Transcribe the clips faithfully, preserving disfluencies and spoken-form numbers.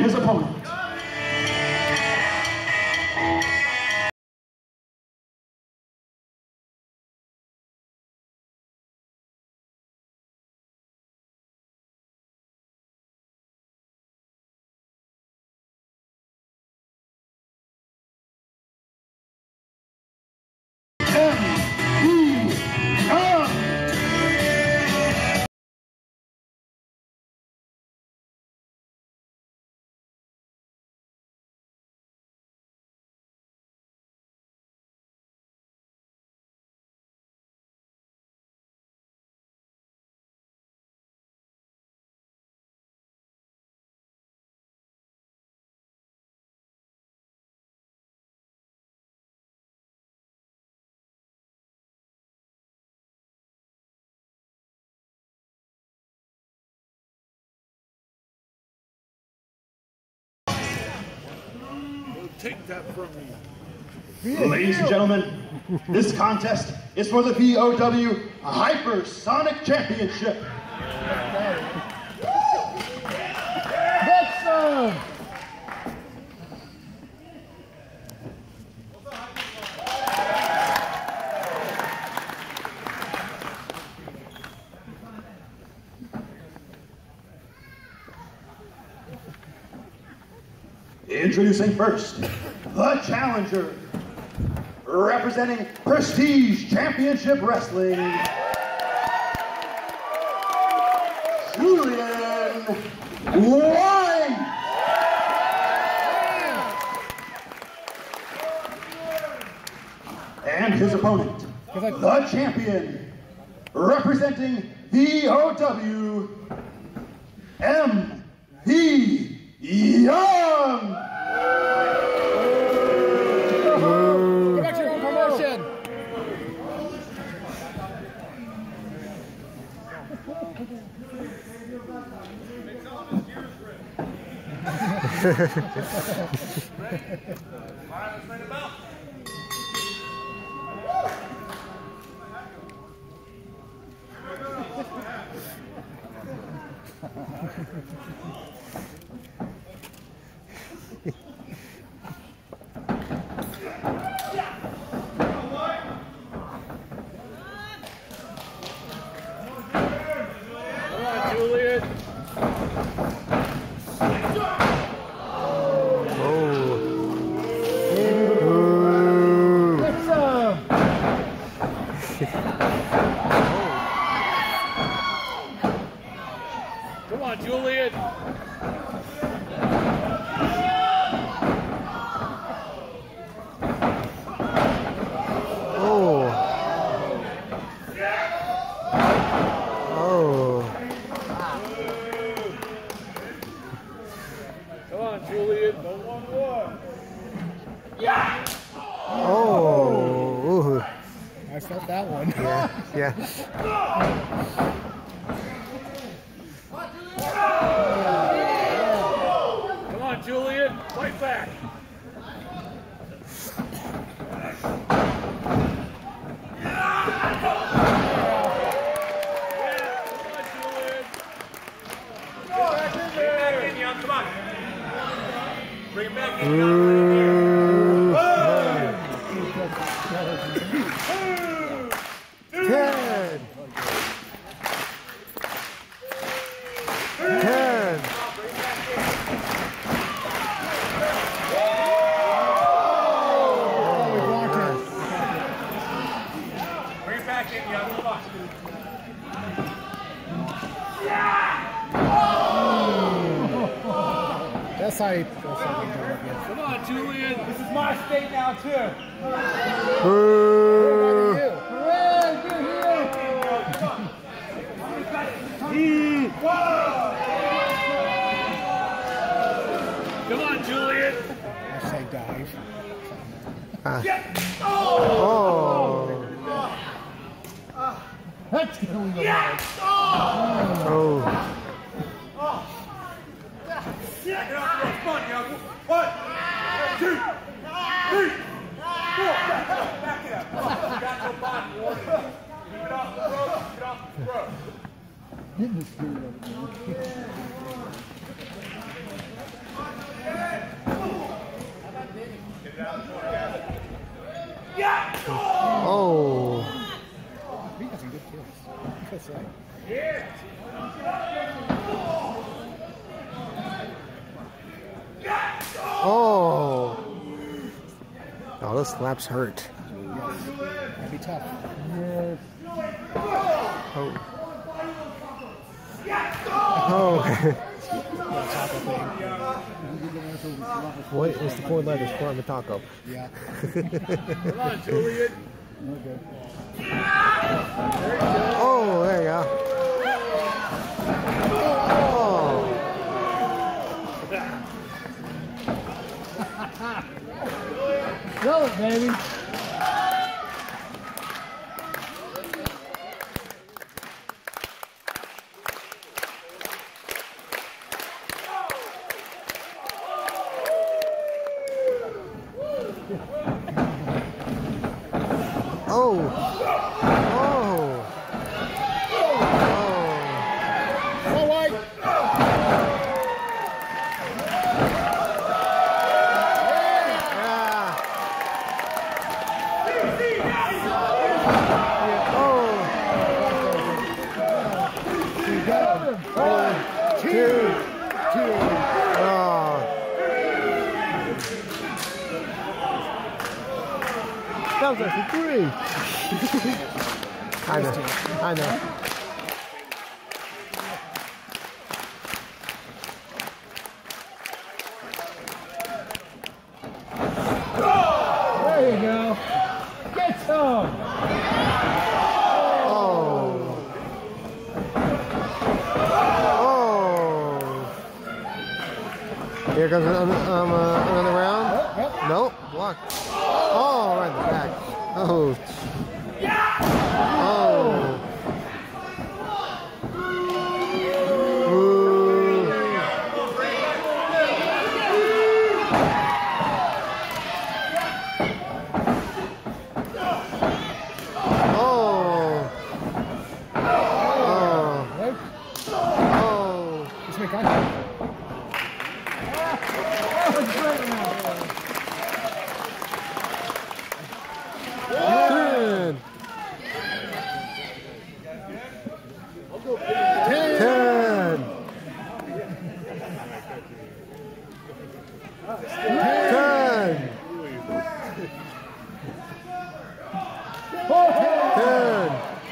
his opponent. Take that from me. Ladies and gentlemen, this contest is for the V O W Hypersonic Championship. Get some! Introducing first, the challenger, representing Prestige Championship Wrestling, Julian White. And his opponent, the champion, representing V O W, M V Young. Go back to your own promotion. Come on, Julian. Oh. Oh. Come on, Julian. No one more. Yeah. Oh. I felt that one. Yeah. Yeah. Come on, Julian. Fight back. Bring it back in, Young. Ten. Ten. Bring it back in, Young. Come on. That's how you. That's how you do it. Come on, Julian. This is my state now, too. Boo. Hooray, good here. Come on, Julian. I say dive. Ah. Oh. That's going to Yes! Oh! Oh. Get off the rope. Come on, Young. One, two, three, four. Back it up. Back it up. Come on. You got no body, warrior. Keep it off the rope. Keep it off the rope. Getting the spirit of it, man. Oh. He got some good kills. That's right. Oh. Oh, those slaps hurt. That'd be tough. Oh. Oh. What is the four letters for a taco? Yeah. Come on, Julian. Okay. Oh, there you go. Oh. Throw it, baby. Oh. Oh. All right. Yeah. Oh. You got him. One, two, two. Oh. That was actually three. I know. I know. There you go. Get some. Oh. Oh. Here comes another, um, uh, another round. Nope. Block. Oh, right in the back. Oh. Oh. Ooh. Oh. Oh. Right? Oh. Let's make contact. Oh, it's great now. Ten. Ten. Ten. Ten.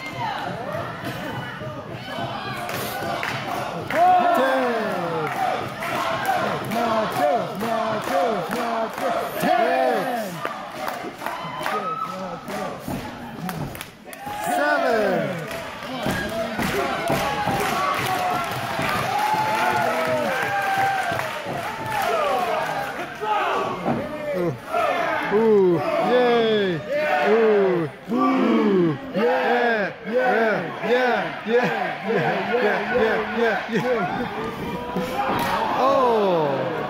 Nachos, nachos, nachos. Ten. Seven. Ooh. Ooh. Yay. Ooh. Ooh. Yeah. Yeah. Yeah. Yeah. Yeah. Yeah. Yeah. Yeah. Yeah. Oh.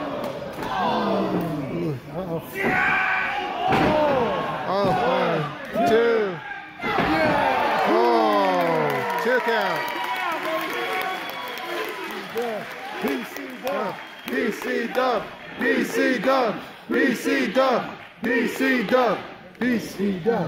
Oh, one, two. Oh, two count. P C dub, P C dub, P C dub, P C dub, P C dub, P C dub.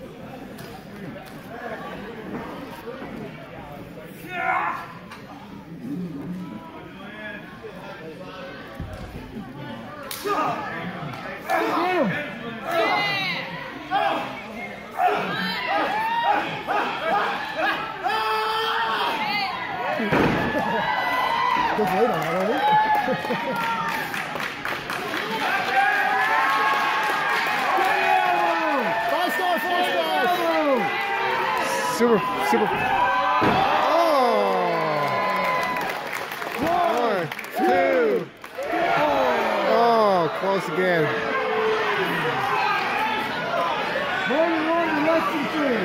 Just wait on that, are we? Five star, four stars. Super, super. Oh. One, two. Oh, close again. More than one, less than three.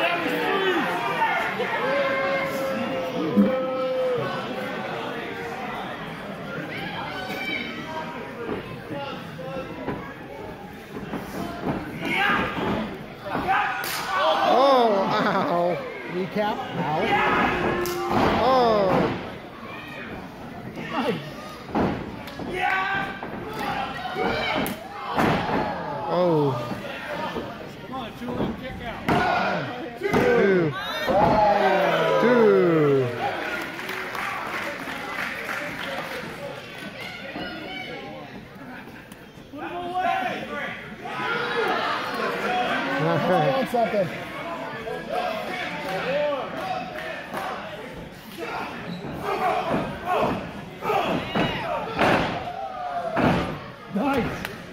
Oh, ow. Recap. Ow. Oh. Nice. Oh. Come on, Julian, kick out. Two. Two. Put him away. On something. Nice.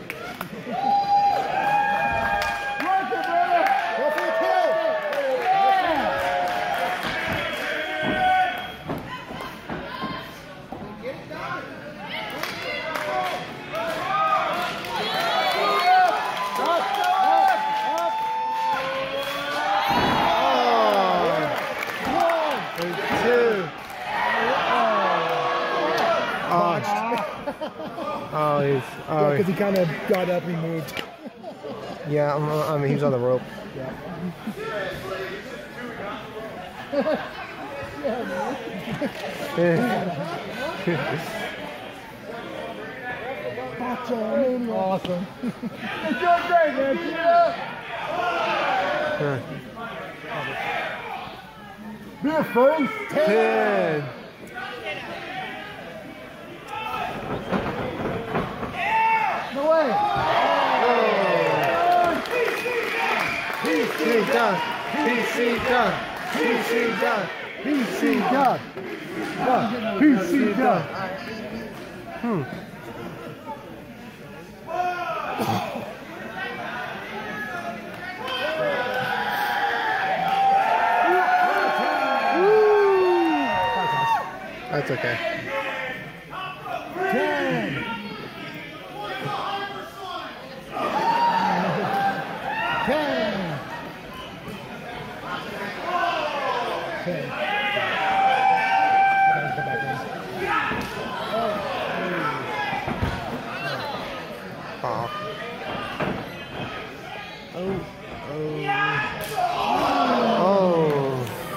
Work it, brother. Go for the kill. Get it done. Up, up, up. One. Two. Oh. Oh, he's. Oh, Yeah, because he kind of got up and moved. yeah, I'm, I mean, he's on the rope. Yeah. Awesome. You're doing great, man. Keep it up. Be a face. Ten. No way. P C done. P C done. P C done. P C done. P C done. Hmm. That's okay. Ten. Ten. Ten. Oh. Oh. Oh. Oh.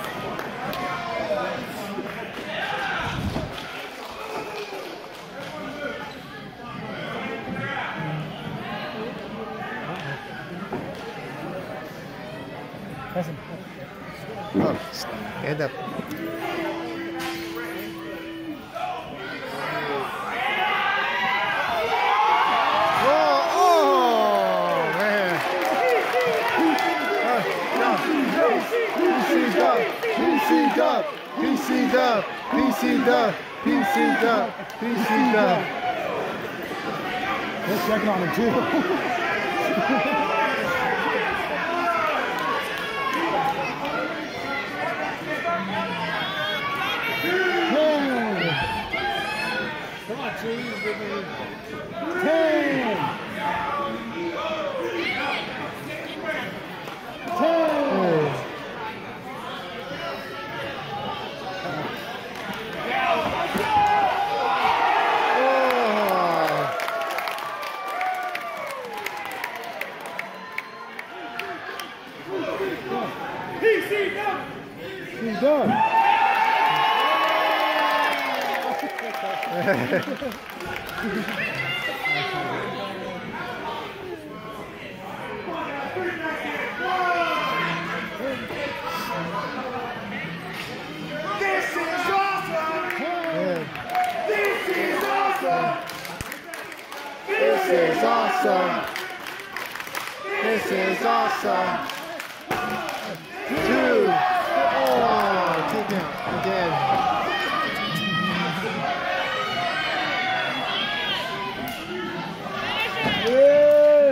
Listen. Oh, stand up. Oh, oh, man. P C dub, P C dub, P C dub, P C dub, P C dub, P C dub. They're checking on him too. Come on, Julian, give me. Ten. Ten. He's done. This is awesome! This is awesome! This is awesome. This is awesome. Two. Oh, two count again. Yeah.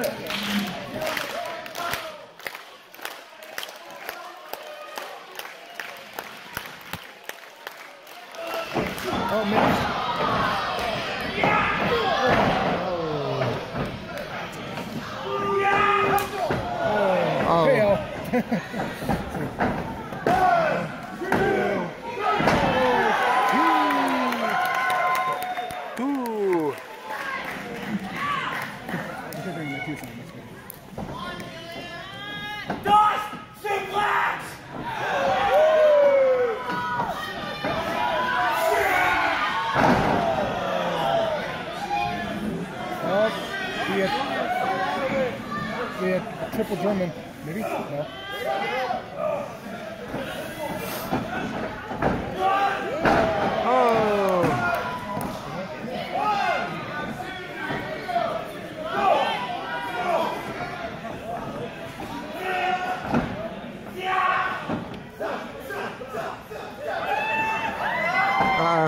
Oh man. Oh. Fail. Ooh. Dust! Suplex! Oh, Uncle German. Maybe? No. Oh! Uh,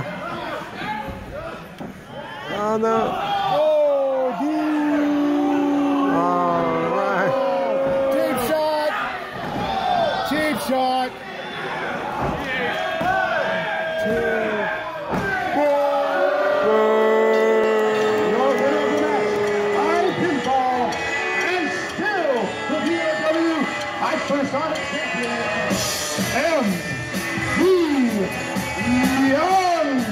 oh no! Oh, dude! All right. Cheap shot! Cheap shot! Two. Your winner of the match, by pinfall, and still the V O W Hypersonic Champion, M V Young.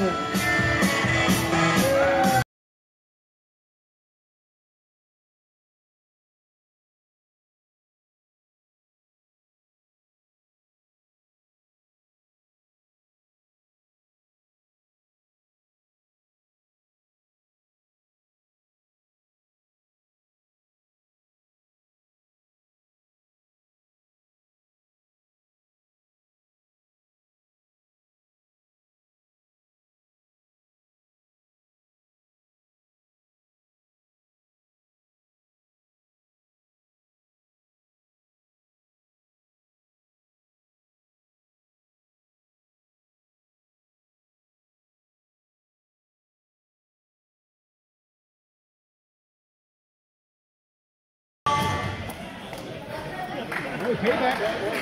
Hey, payback.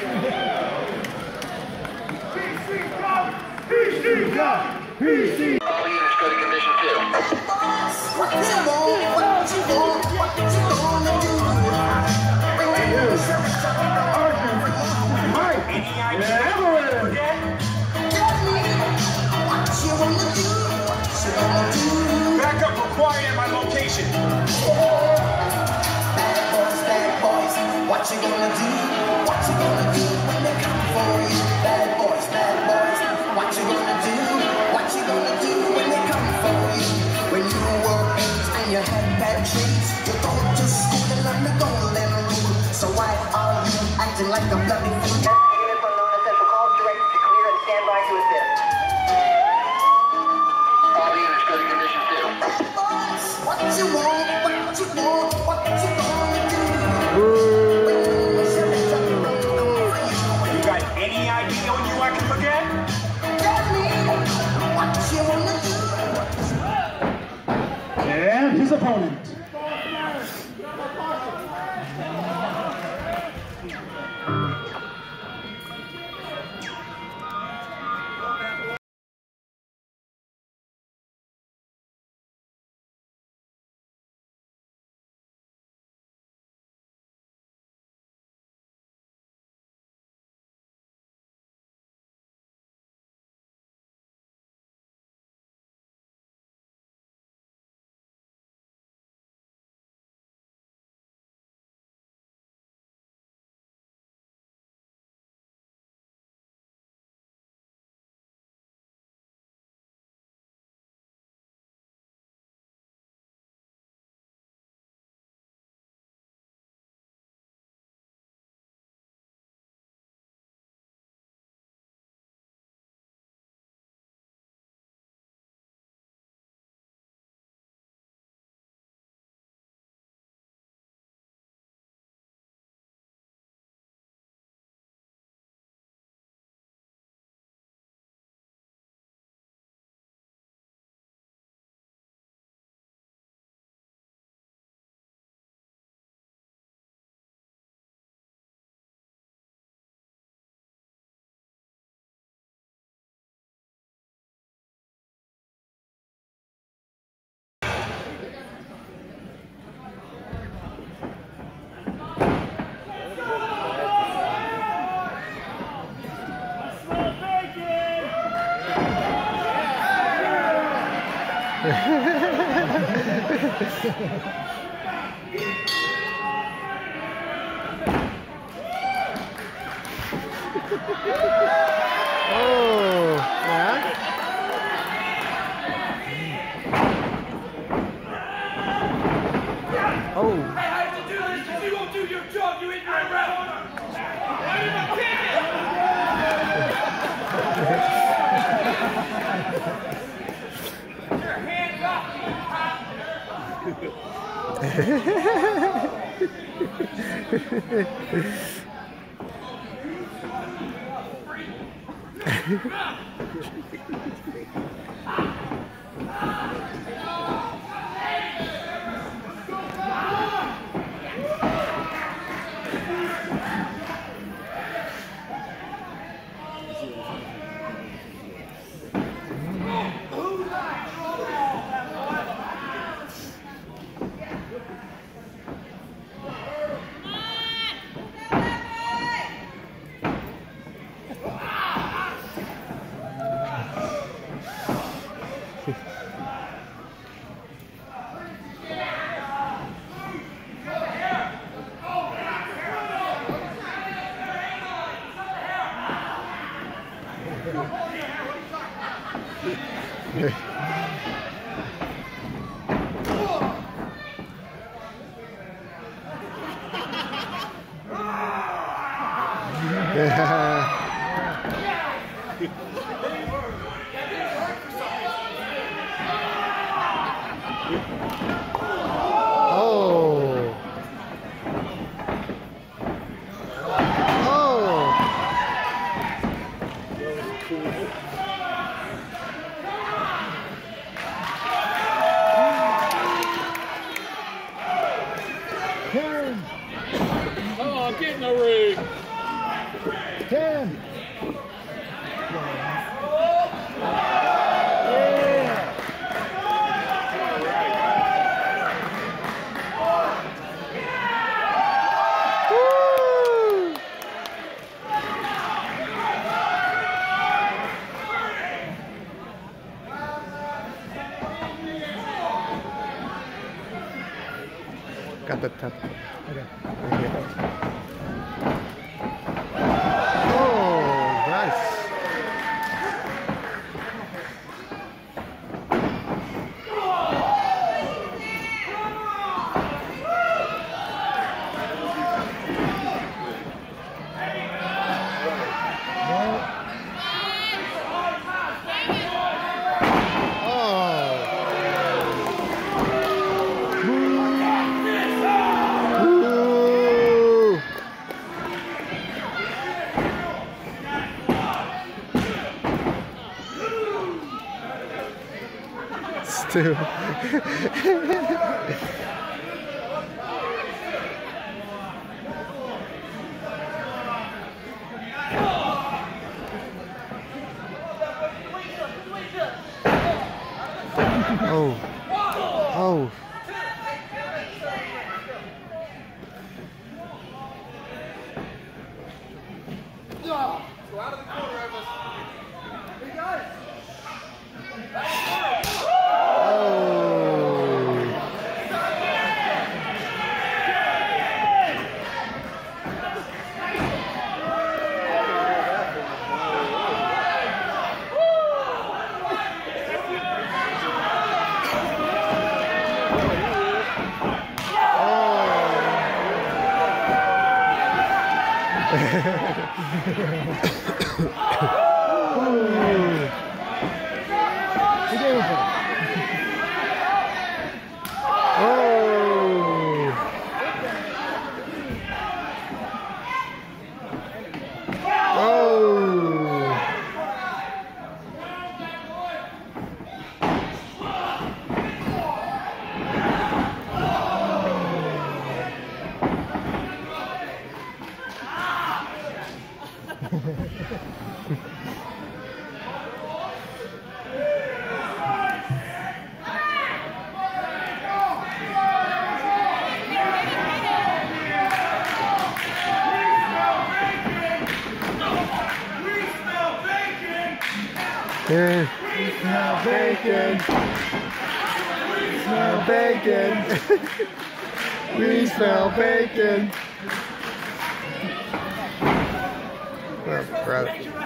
P C Dub! P C! All units go to condition two. What you want, what you want, what you gonna do? Arjun, Mike, and Evelyn! Tell me what you wanna do, what you gonna do? Back up required at my location. Bad boys, bad boys, what you gonna do? What you gonna do when they come for you? Bad boys, bad boys, what you gonna do? What you gonna do when they come for you? When you were eight and you had bad traits, you go to school and learn the golden rule. So why are you acting like a bloody fool? Unit from known essential calls directed to clear and stand by to assist. All units go to condition two. Boys, what you want, what you want, what you gonna do? You got any idea when you I can forget? Tell me what you wanna do. And his opponent. Oh, yeah. I Oh. have to do this because you won't do your job, you idiot! Oh. Oh. Ten. Come on, get in the ring. Ten. Woo. Got the top. Okay. Oh, nice. Ooh. Stu. Oh. Oh. Yeah. Smell bacon. Smell bacon. We smell bacon. Oh, gross.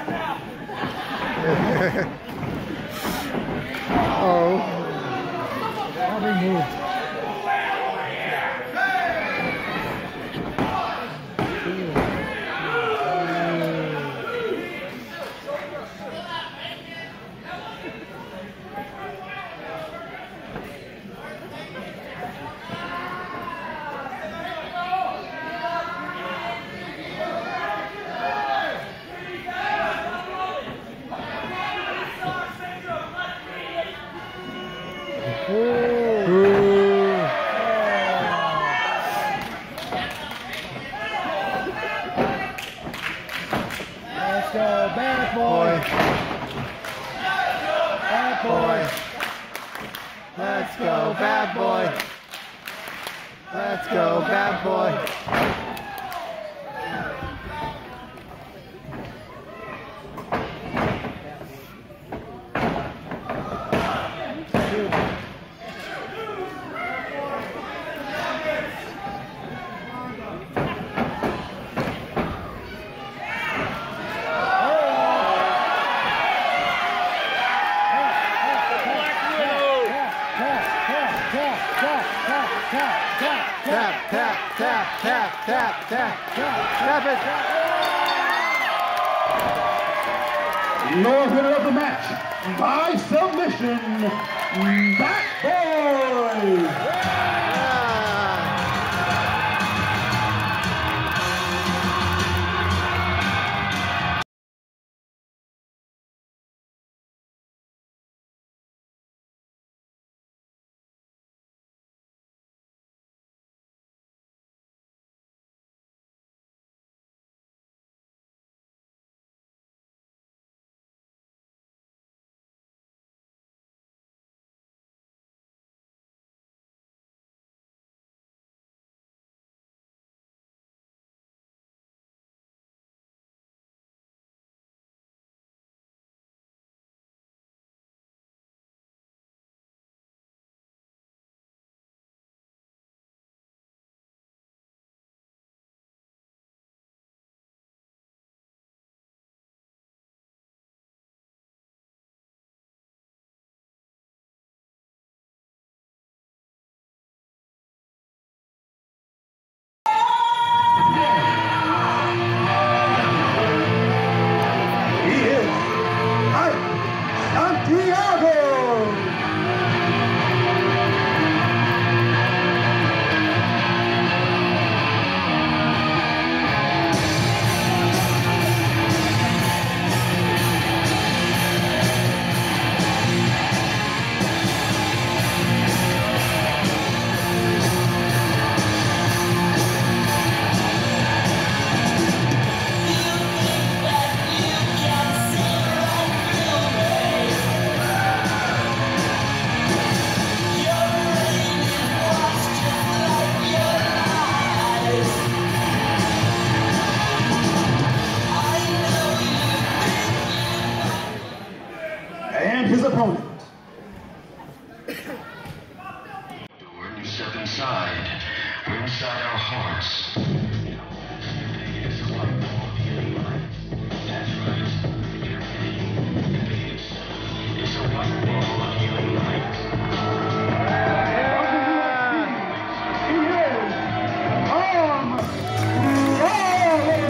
Oh. Probably moved. Bad boy. Let's go, bad boy. Let's go, bad boy. Tap, tap, tap, tap, tap, tap, tap it. Your winner of the match, by submission, Bad Boy. His opponent. Step inside. We're inside our hearts. It's a white wall of healing light. That's right. Your pain. It's a white wall of healing light. He is Tom Lawler.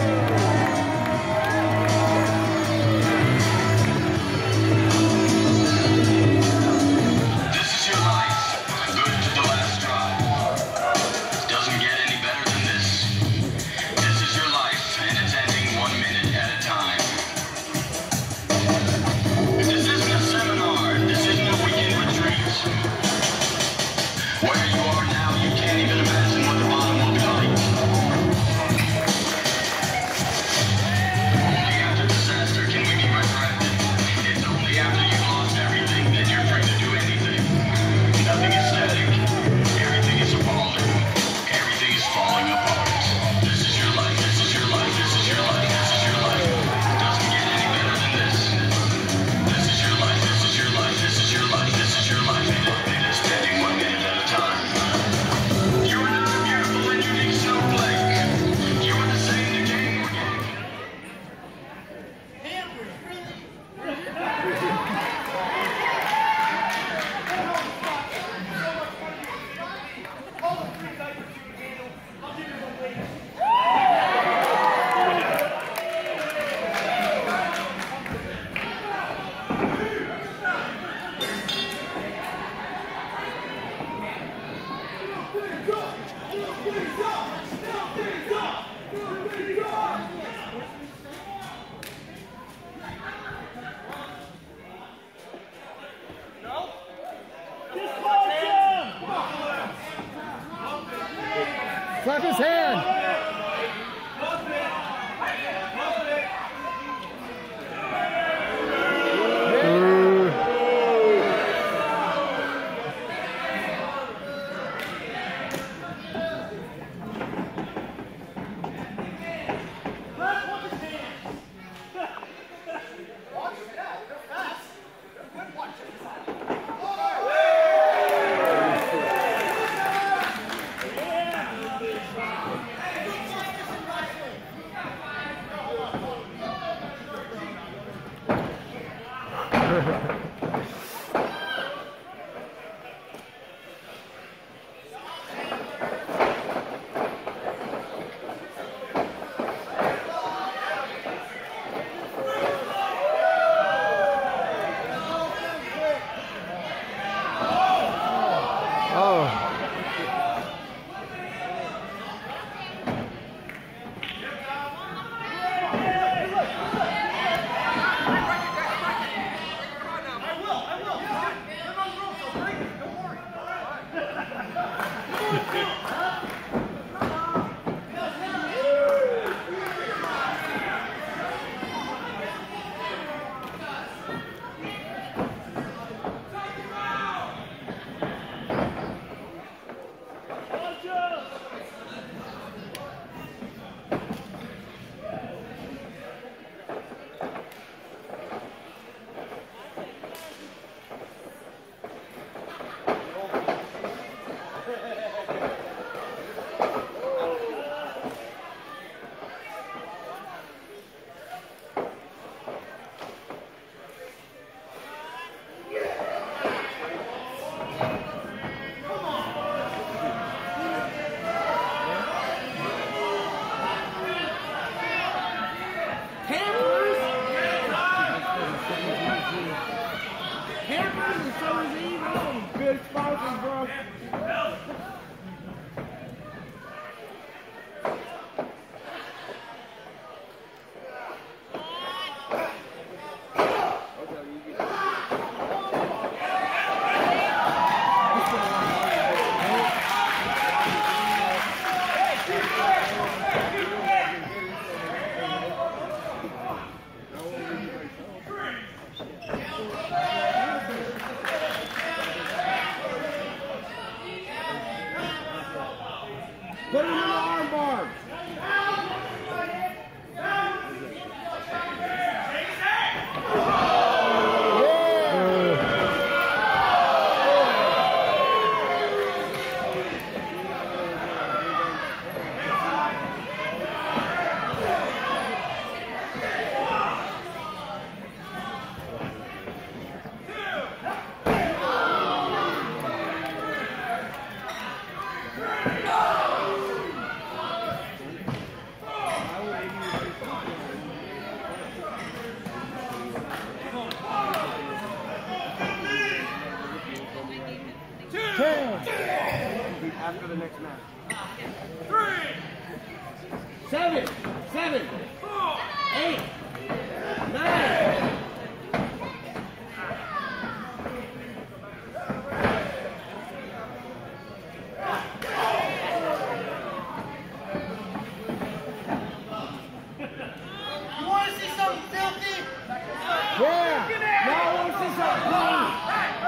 Put him in the arm bar. After the next match. Three. Seven. Seven. Four. Eight. Nine. You want to see something filthy? Yeah. Now I want to see something clean.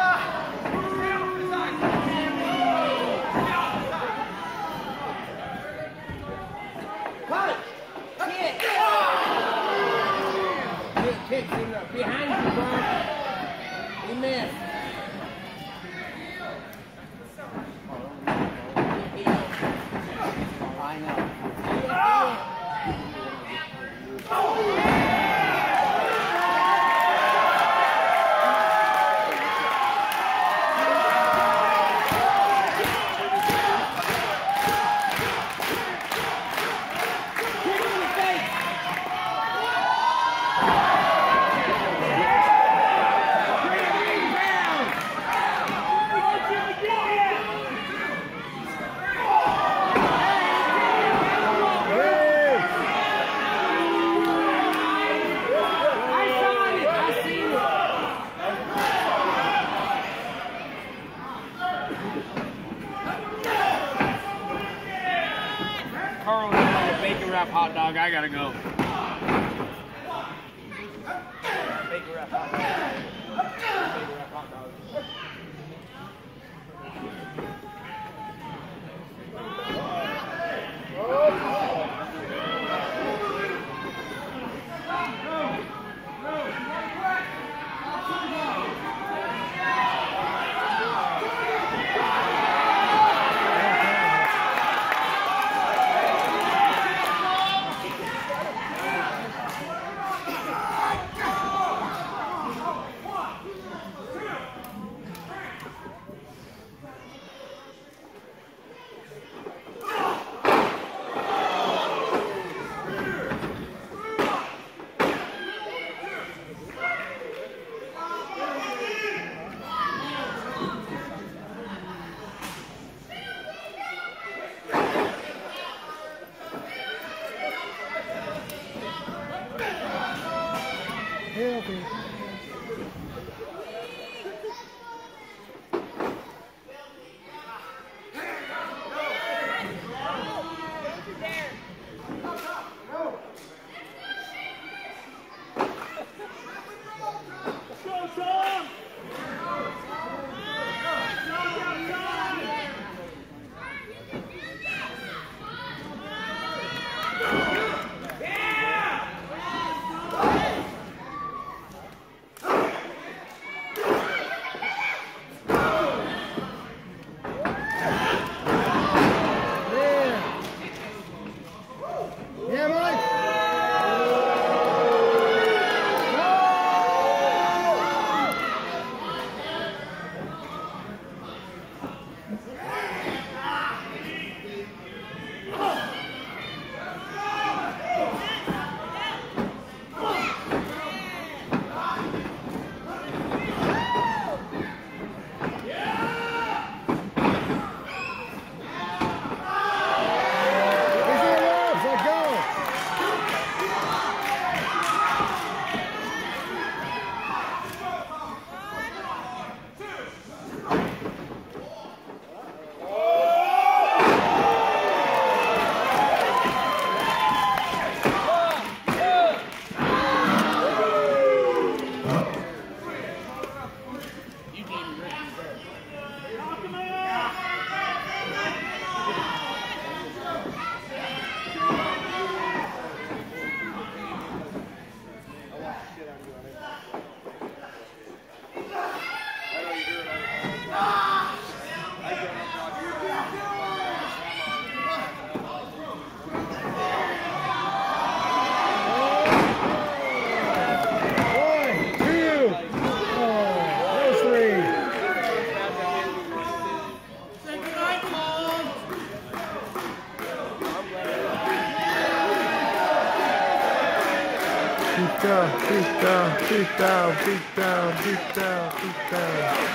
Kicks in the, behind you, bro. He missed. I know. Carl, a bacon wrap hot dog. I gotta go. Bacon wrap hot dog. Bacon wrap hot dog. One. down, beat down, beat down, beat down, beat down, beat down.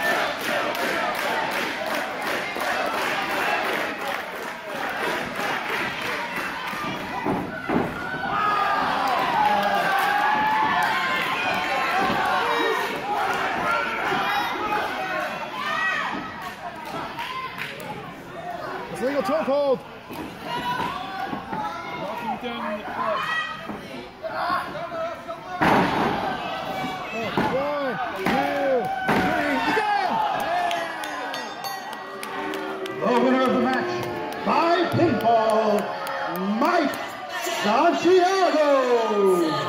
It's legal chokehold. Walking down in the club. One, two, three, go! The winner of the match by pinfall, Mike Santiago.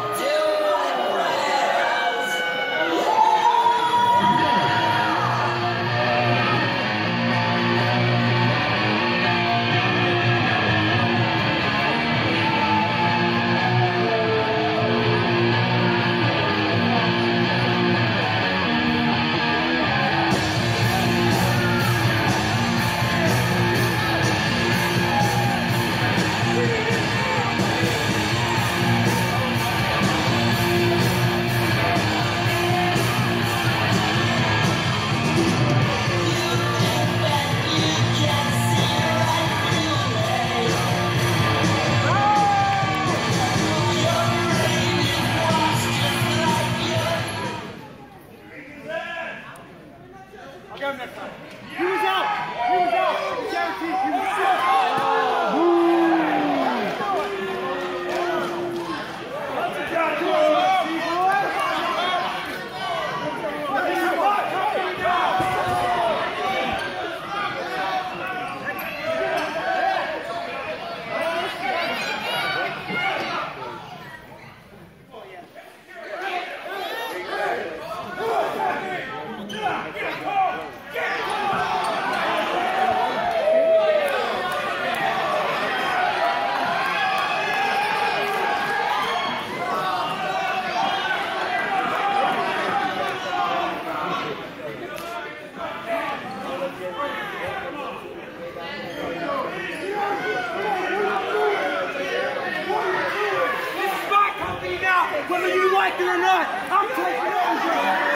Whether you like it or not, I'm taking over.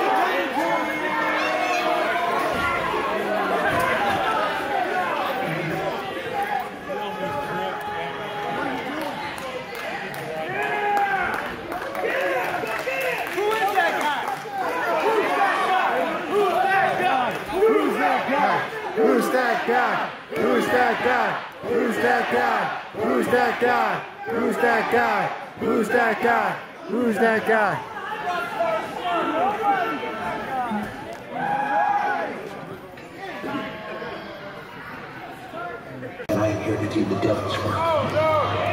Who's that guy? Who's that guy? Who's that guy? Who's that guy? Who's that guy? Who's that guy? Who's that guy? And I am here to do the devil's work.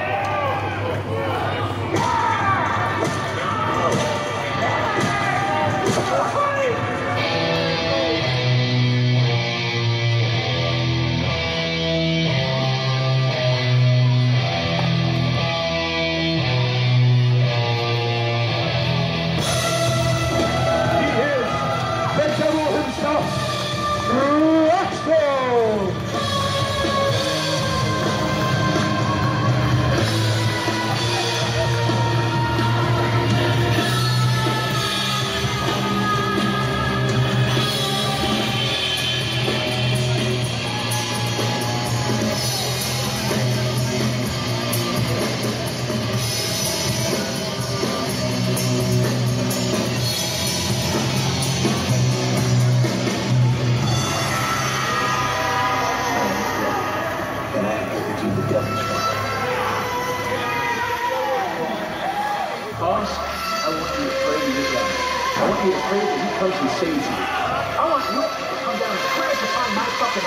Boss, I want you afraid of your God. I want you afraid that he comes and saves you. I want you to come down and crash upon my fucking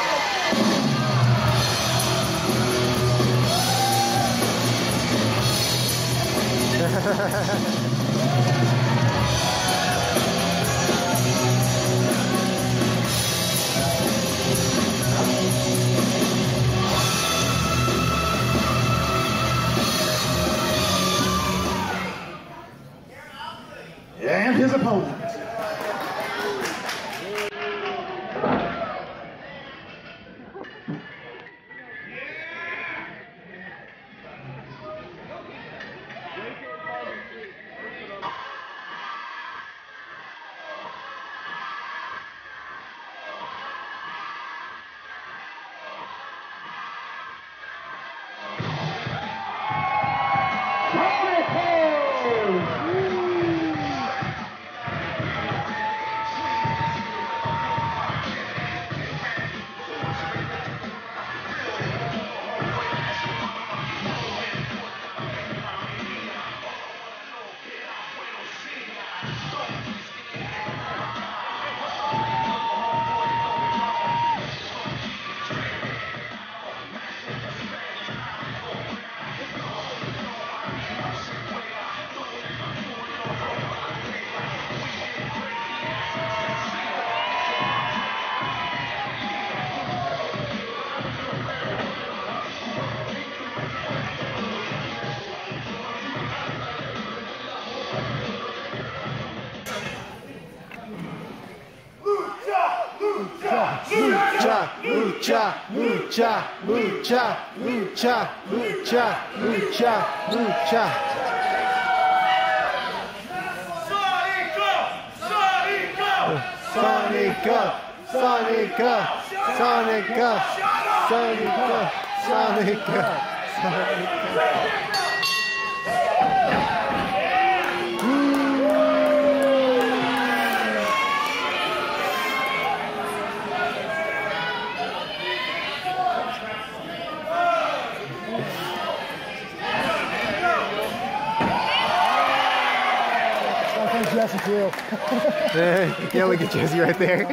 And his opponent. lucha, lucha, lucha, lucha, lucha, lucha, lucha, lucha. Sonic up, Sonic up, Sonic up, Sonic up, Sonic up, Sonic up. Jesse too. Yeah, look at Jesse right there.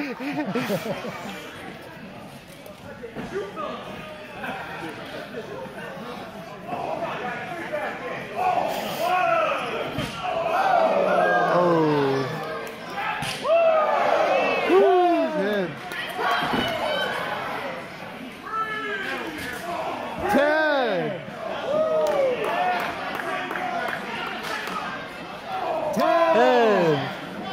Oh. Woo, man. Ten. Ten.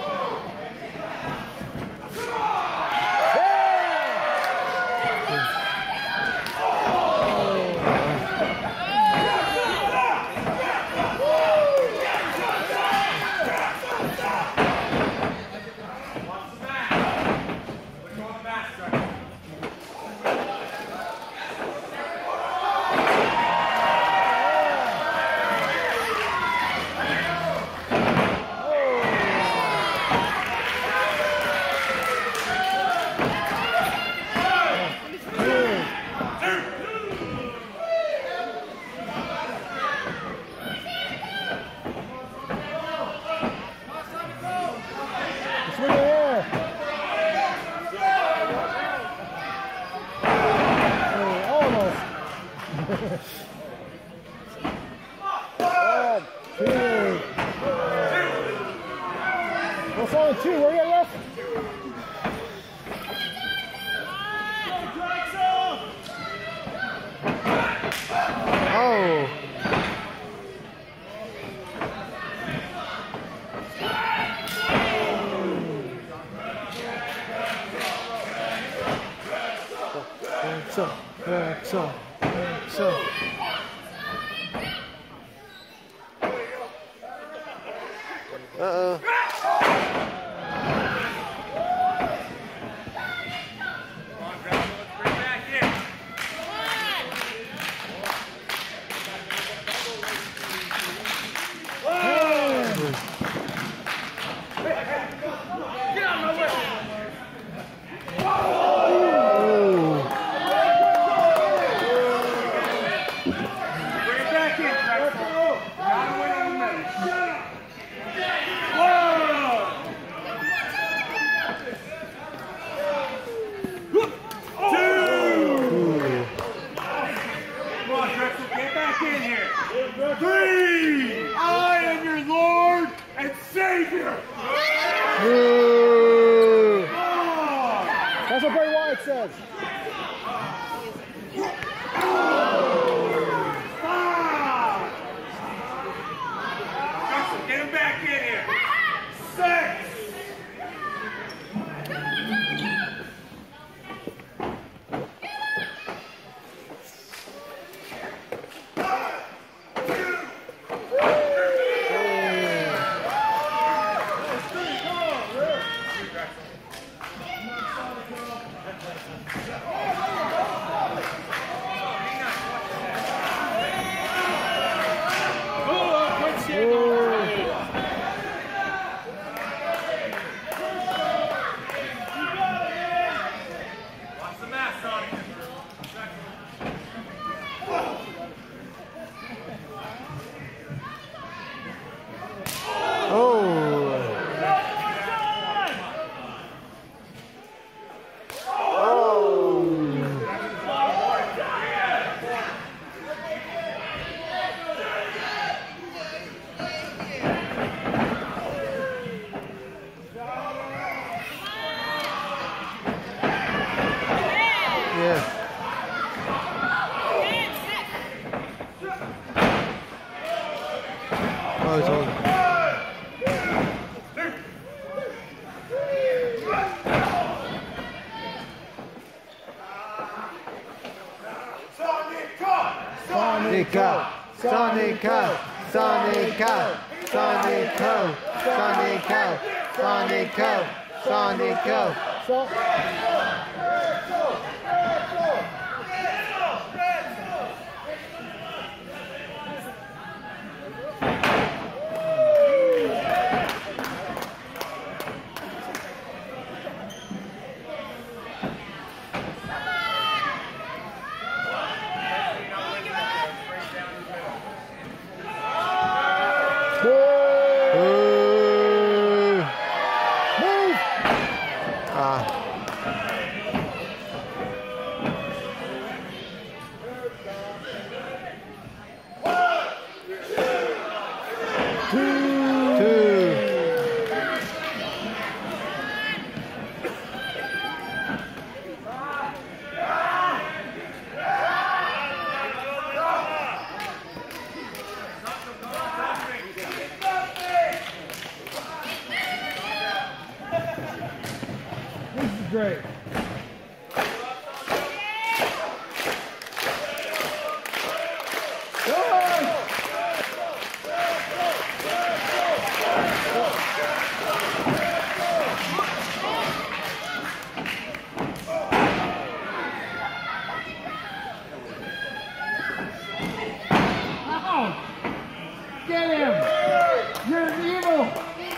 What's on two? Where you left? Oh. So, so, so. Uh-oh. Three! I am your Lord and Savior! Ooh. That's what Bray Wyatt says. Five! Jackson, get him back in here! Six! Oh, it's over. Sonico, Sonico, Sonico, Sonico, Sonico, Sonico, Sonico. So, great. Get him! You're evil!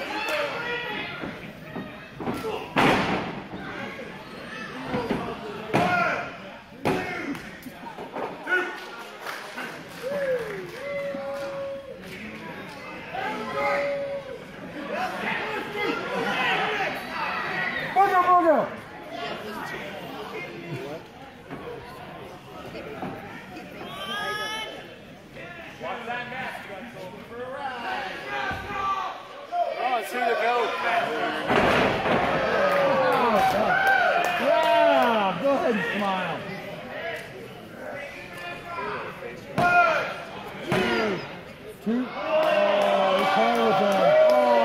Booger, booger! See the goat. Yeah, go ahead and smile. Two. Two. Oh, he's playing with them.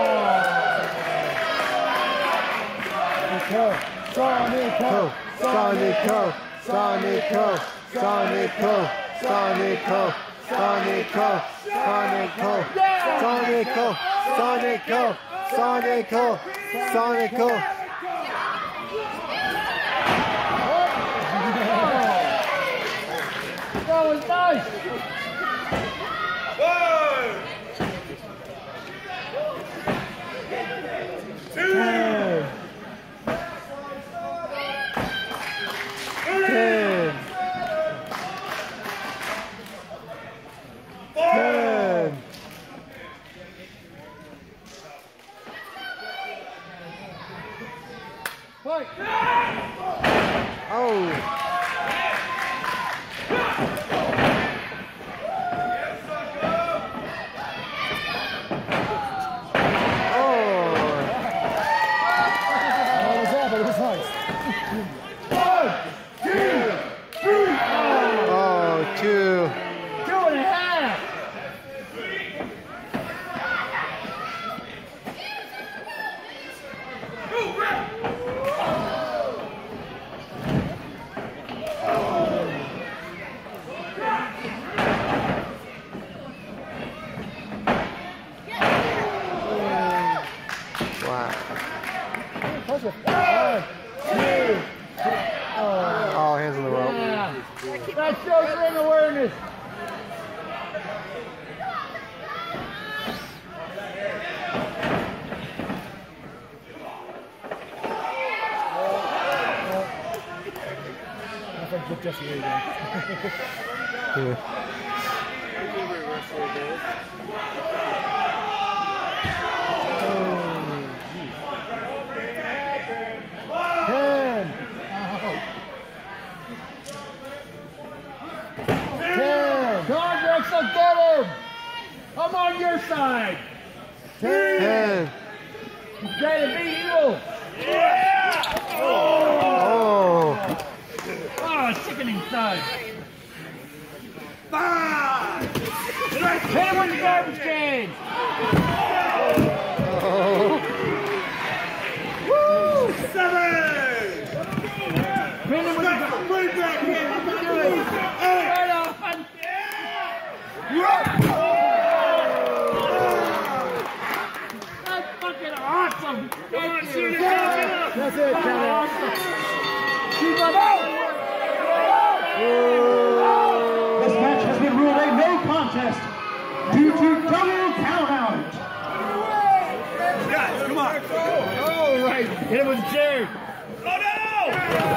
Oh. Sonico. Sonico. Sonico. Sonico. Sonico. Sonico. Sonico. Sonico. Sonico. Sonico. Sonico. That was nice. One, two, Ten. Ten. Fight. Oh. One, two, three. Oh, oh, hands on the rope. Yeah. That shows ring awareness. I think look just here again. Yeah. Ten. Ten. Come on, Drexel, get him. I'm on your side. Ten. Ten. You gotta be evil. yeah! Oh. Oh, sickening thud. Five, Hit him with the garbage can. Oh. Woo! Seven, Hit him with the garbage put it back in. can. Right on. Awesome. Come on, shoot it. That's it, count it. Keep up. This match has been ruled a no contest due to double count out. Guys, come on. Oh, right. Hit him with the chair. Oh, no!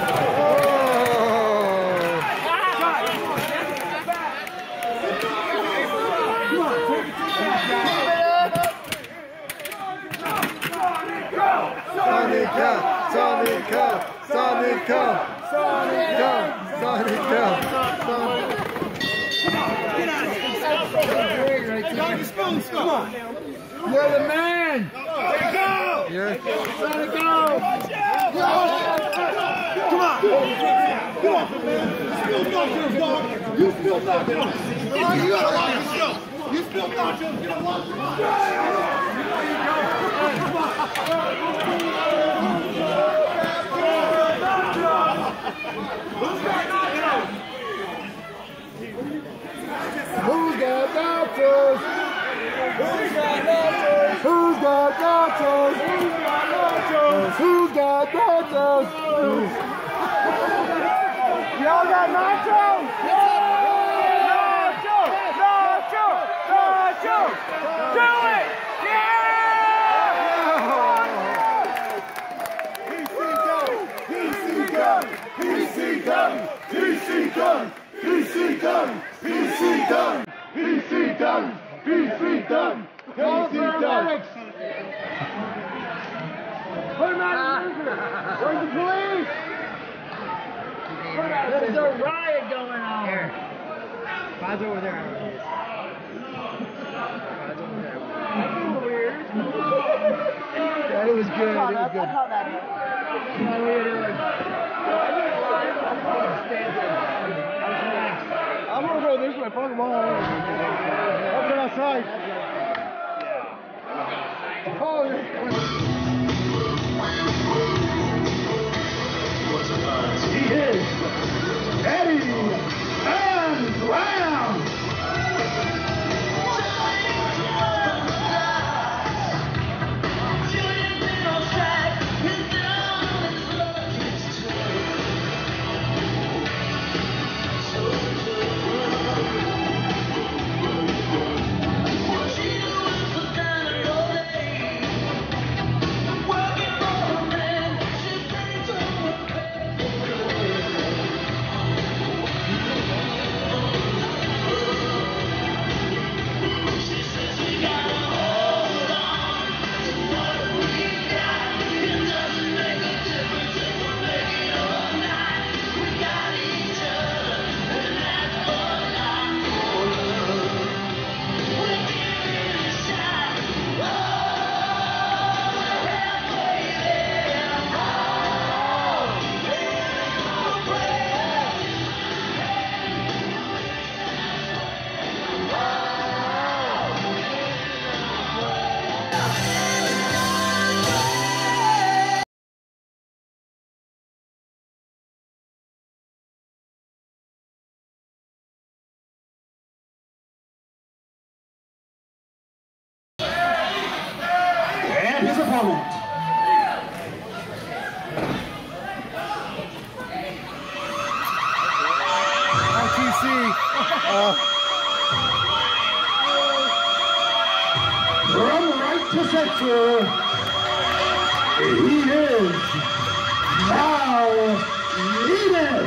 Sonic Cup! Sonic Cup! Sonic Cup! Sonic Cup! Sonic Cup! Sonic Come on. You're the man. There you go! Yeah. Sonic, go. Come on! Come on, man! You still not him, dog! You still not him! Oh, you gotta watch yourself! You still not him! You gotta watch yourself! Who's got nachos? Who's got nachos? Who's got nachos? Who's got nachos? Y'all got nachos? Nacho! Nacho! Nacho! Do it! P C done! P C done! P C done! P C done! P C done! P C done! P C done! Put him out of the Where's the police? There's a riot going on. Here. Five's over there. Five's over there. That's weird. Yeah, it was good. It was good. I call that in. How are you doing? I'm gonna go this way. Fuck them all. Up to outside. Oh, He is Eddie and Brown! And his opponent. R T C. Uh, From right to center, he is now needed.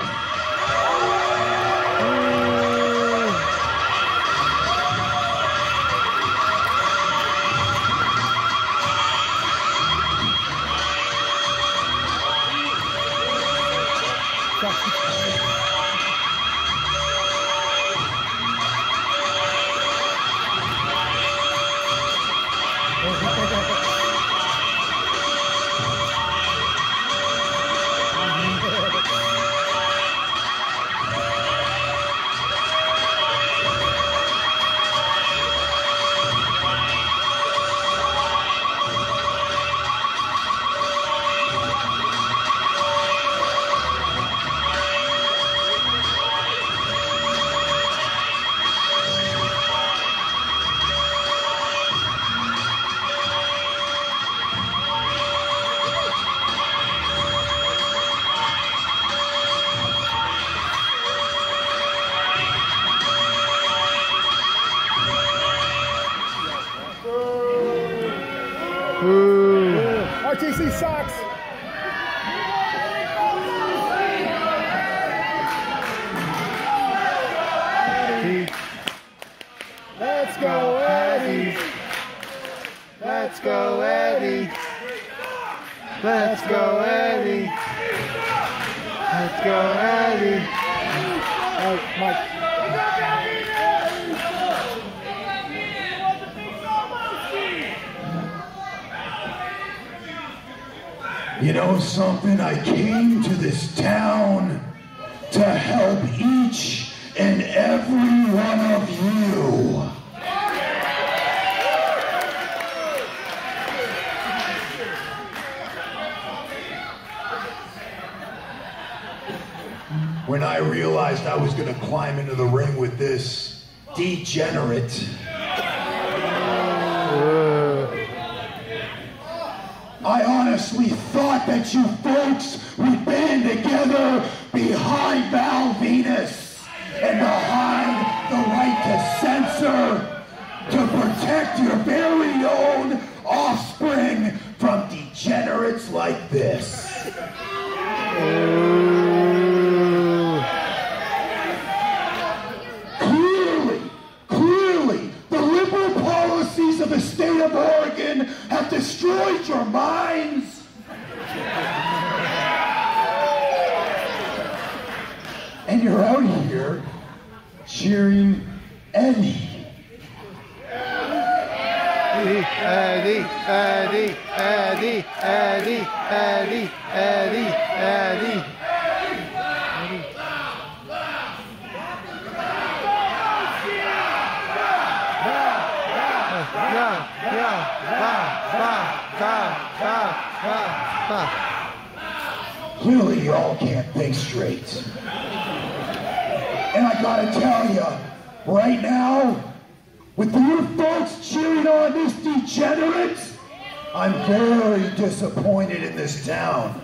Tracy sucks. Eddie. Let's go, Eddie. Let's go, Eddie. Let's go, Eddie. Let's go, Eddie. Oh, Mike. You know something? I came to this town to help each and every one of you. When I realized I was going to climb into the ring with this degenerate, I honestly thought that you folks would band together behind Val Venus and behind the right to censor to protect your very own offspring from degenerates like this. Clearly, clearly, the liberal policies of the state of Oregon have destroyed your minds. And you're out here cheering Eddie. Eddie, Eddie, Eddie, Eddie, Eddie, Eddie, Eddie, Eddie. Clearly you all can't think straight. And I gotta tell you, right now, with you folks cheering on this degenerate, I'm very disappointed in this town.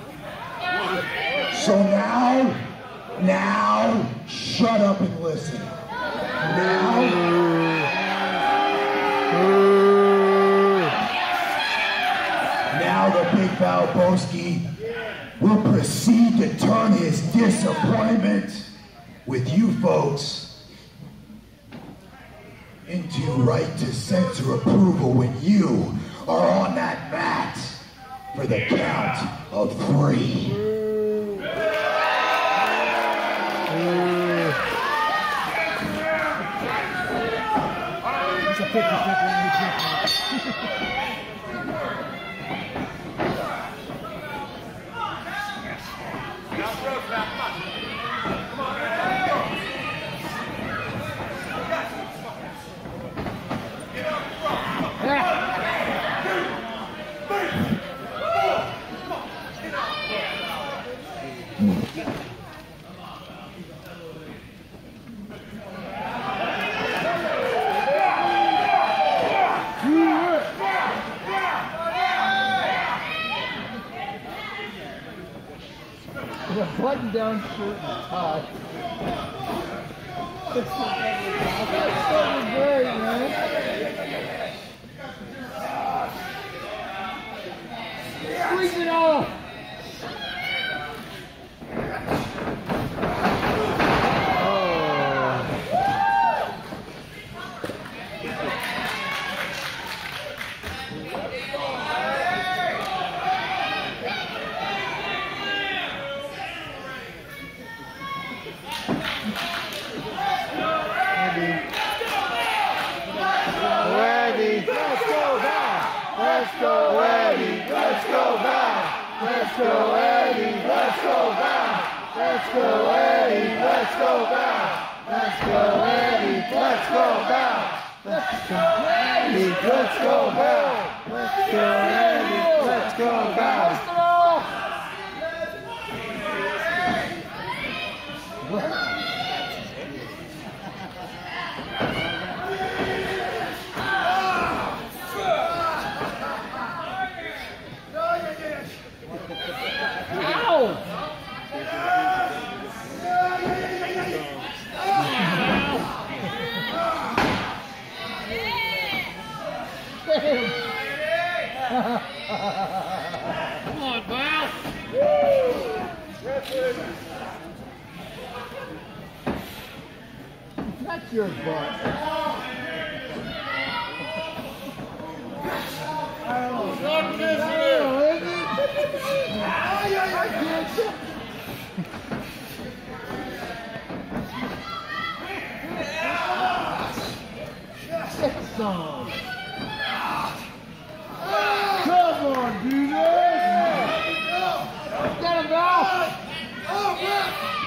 So now, now, shut up and listen. Now, now the big Valboski will proceed to turn his disappointment with you folks into right to censor approval when you are on that mat for the count of three. It's a fifty-fifty. With a button-down shirt and tie. That's so great, man. Squeeze it off. Let's go, Eddie. Let's go back. Let's go, Eddie. Let's go back. Let's go, Eddie. Let's go back. Let's go, Eddie. Let's go back. Let's go, Eddie. Let's go back. Let's go, Eddie. Let's go back. your butt. Not this Oh, is it? I can't see. Six song. Come on, do this. Get him, Val. Oh, man.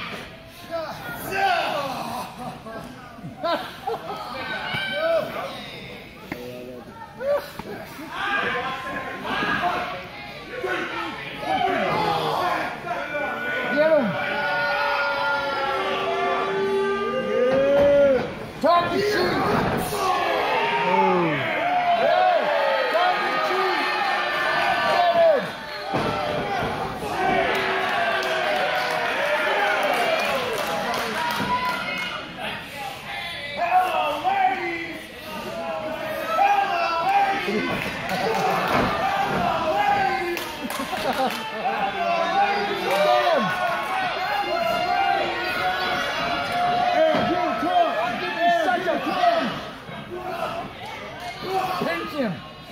Get him. Yeah. Talk to shoot. Pinch him.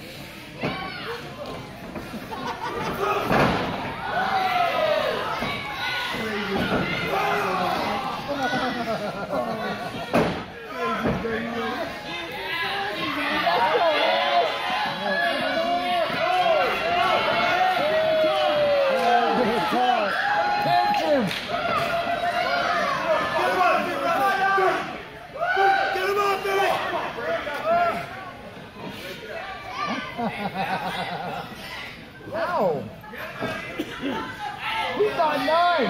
Pinch him. Ow! He's on nine!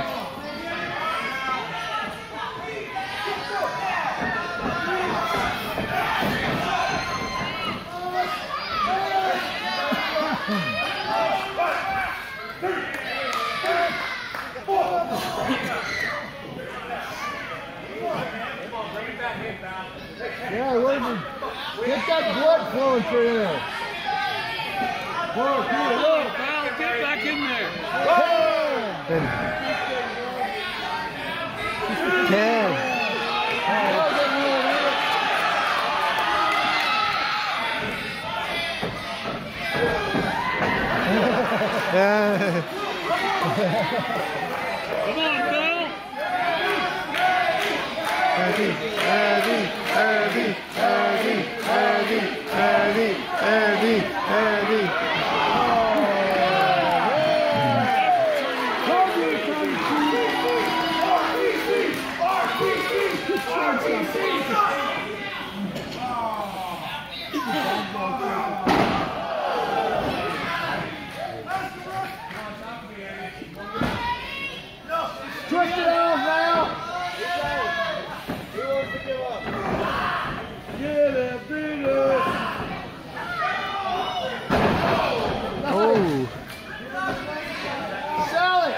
Yeah, where did get that blood flowing through there? Whoa, Peter, look! Val, get back in there. Ken. Come on, Val. Eddie, Eddie, Eddie, Eddie, Eddie, Eddie, Eddie, Eddie. Twist it off now! Get it, beat it. Oh! Sell it!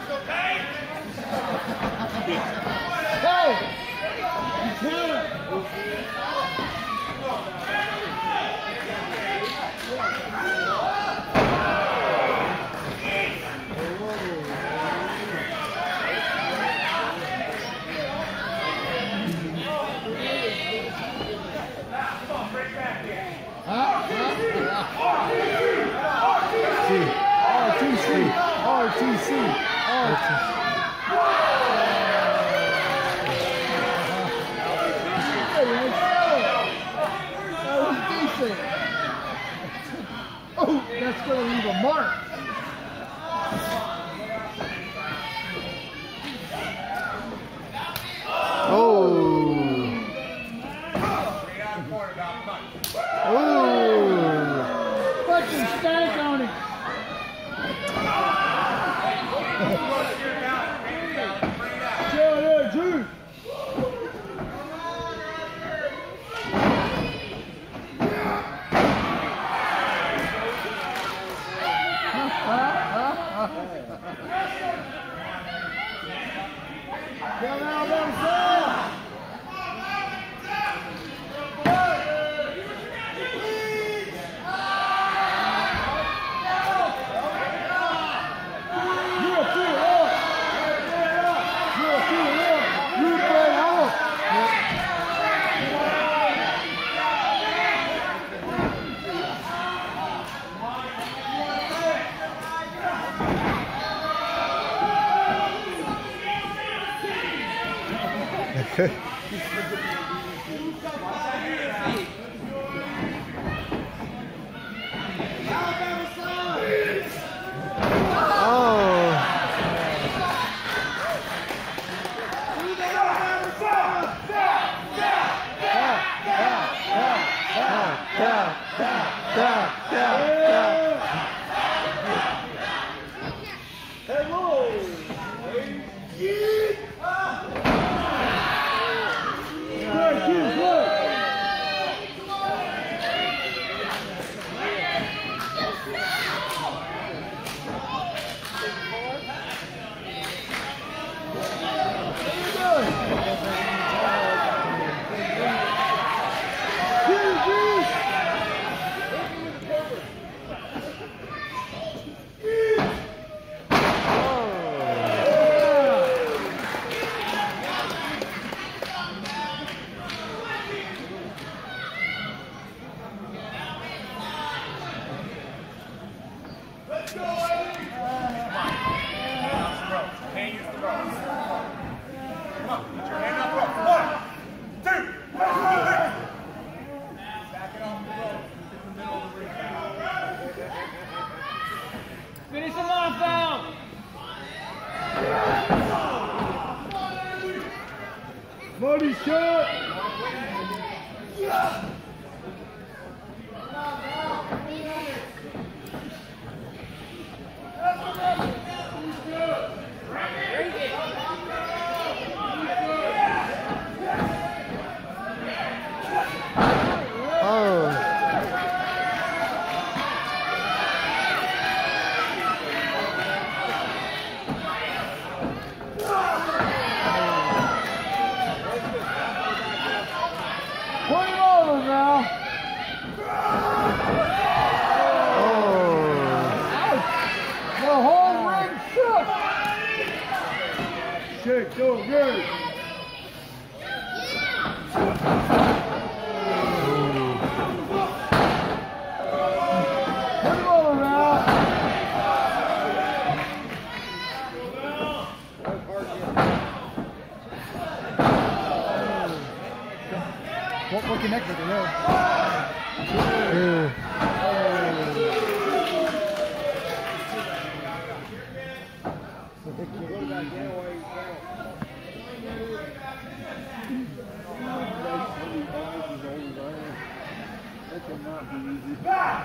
Hey! R T C, R T C, R T C. That was decent. Oh, that's going to leave a mark. Oh. Oh. Fucking stank on it. Chill there, Drew. Come out, themselves. Finish him off now! Body shot! Put him over now. Oh. The whole ring shook. Shake, go, good. Put him over now. What, what connected to him? Yeah. That cannot be easy.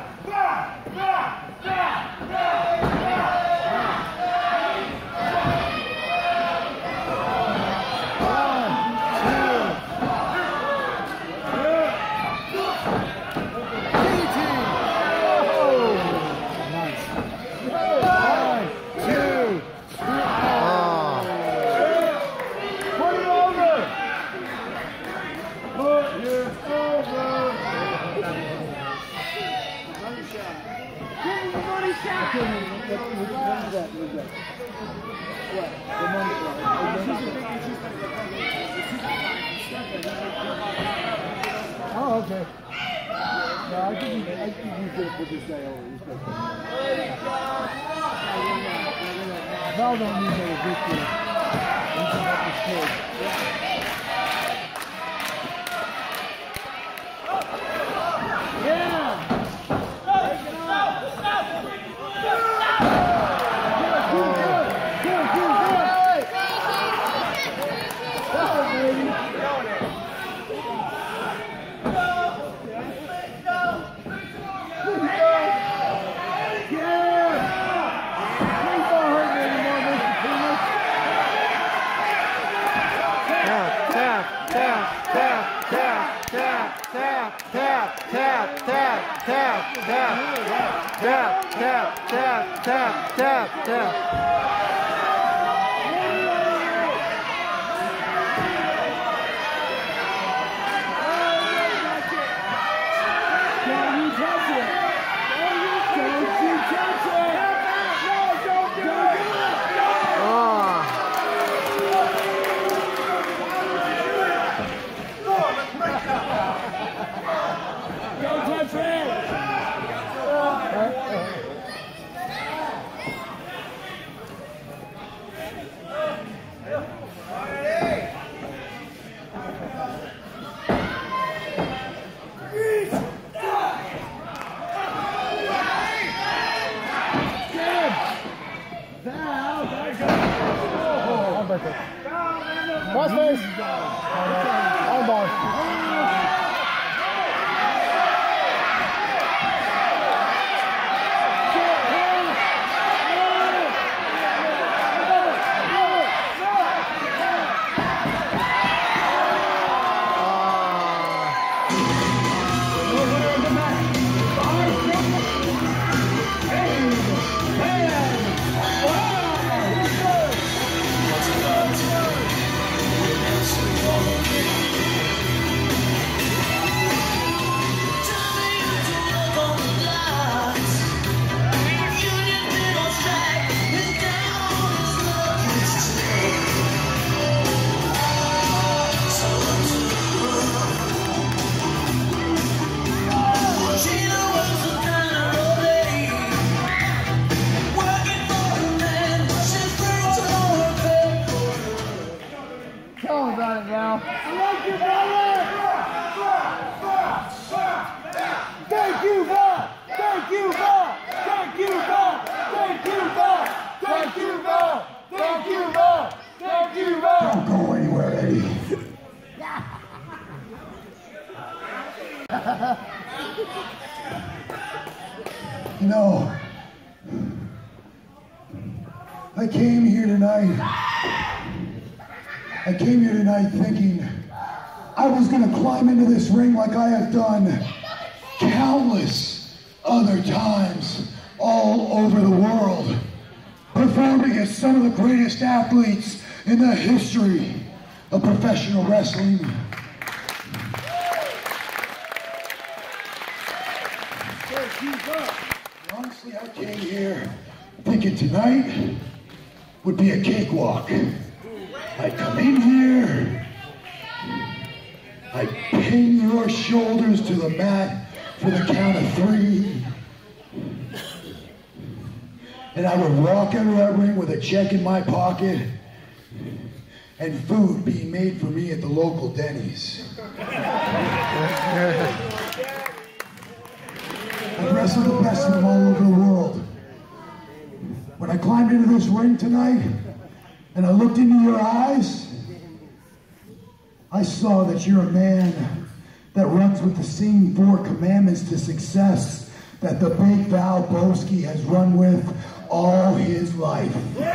Oh, okay. No, I think you, I think you could put this guy over. He's good. Val don't need no victory. He can help his kid. Yeah! Cross face. Arm bar. Tell him about it now. I like you, brother! Thank you, Bob! Thank you, Bob! Thank you, Bob! Thank you, Bob! Thank you, Bob! Thank you, Bob! Thank you, Bob! Don't go anywhere, Eddie. You know, I came here tonight. I came here tonight thinking I was going to climb into this ring like I have done countless other times all over the world, performing against some of the greatest athletes in the history of professional wrestling. Honestly, I came here thinking tonight would be a cakewalk. I come in here, I pin your shoulders to the mat for the count of three, and I would walk out of that ring with a check in my pocket and food being made for me at the local Denny's. I've wrestled the best of them all over the world. When I climbed into this ring tonight, and I looked into your eyes, I saw that you're a man that runs with the same four commandments to success that the big Val Boski has run with all his life.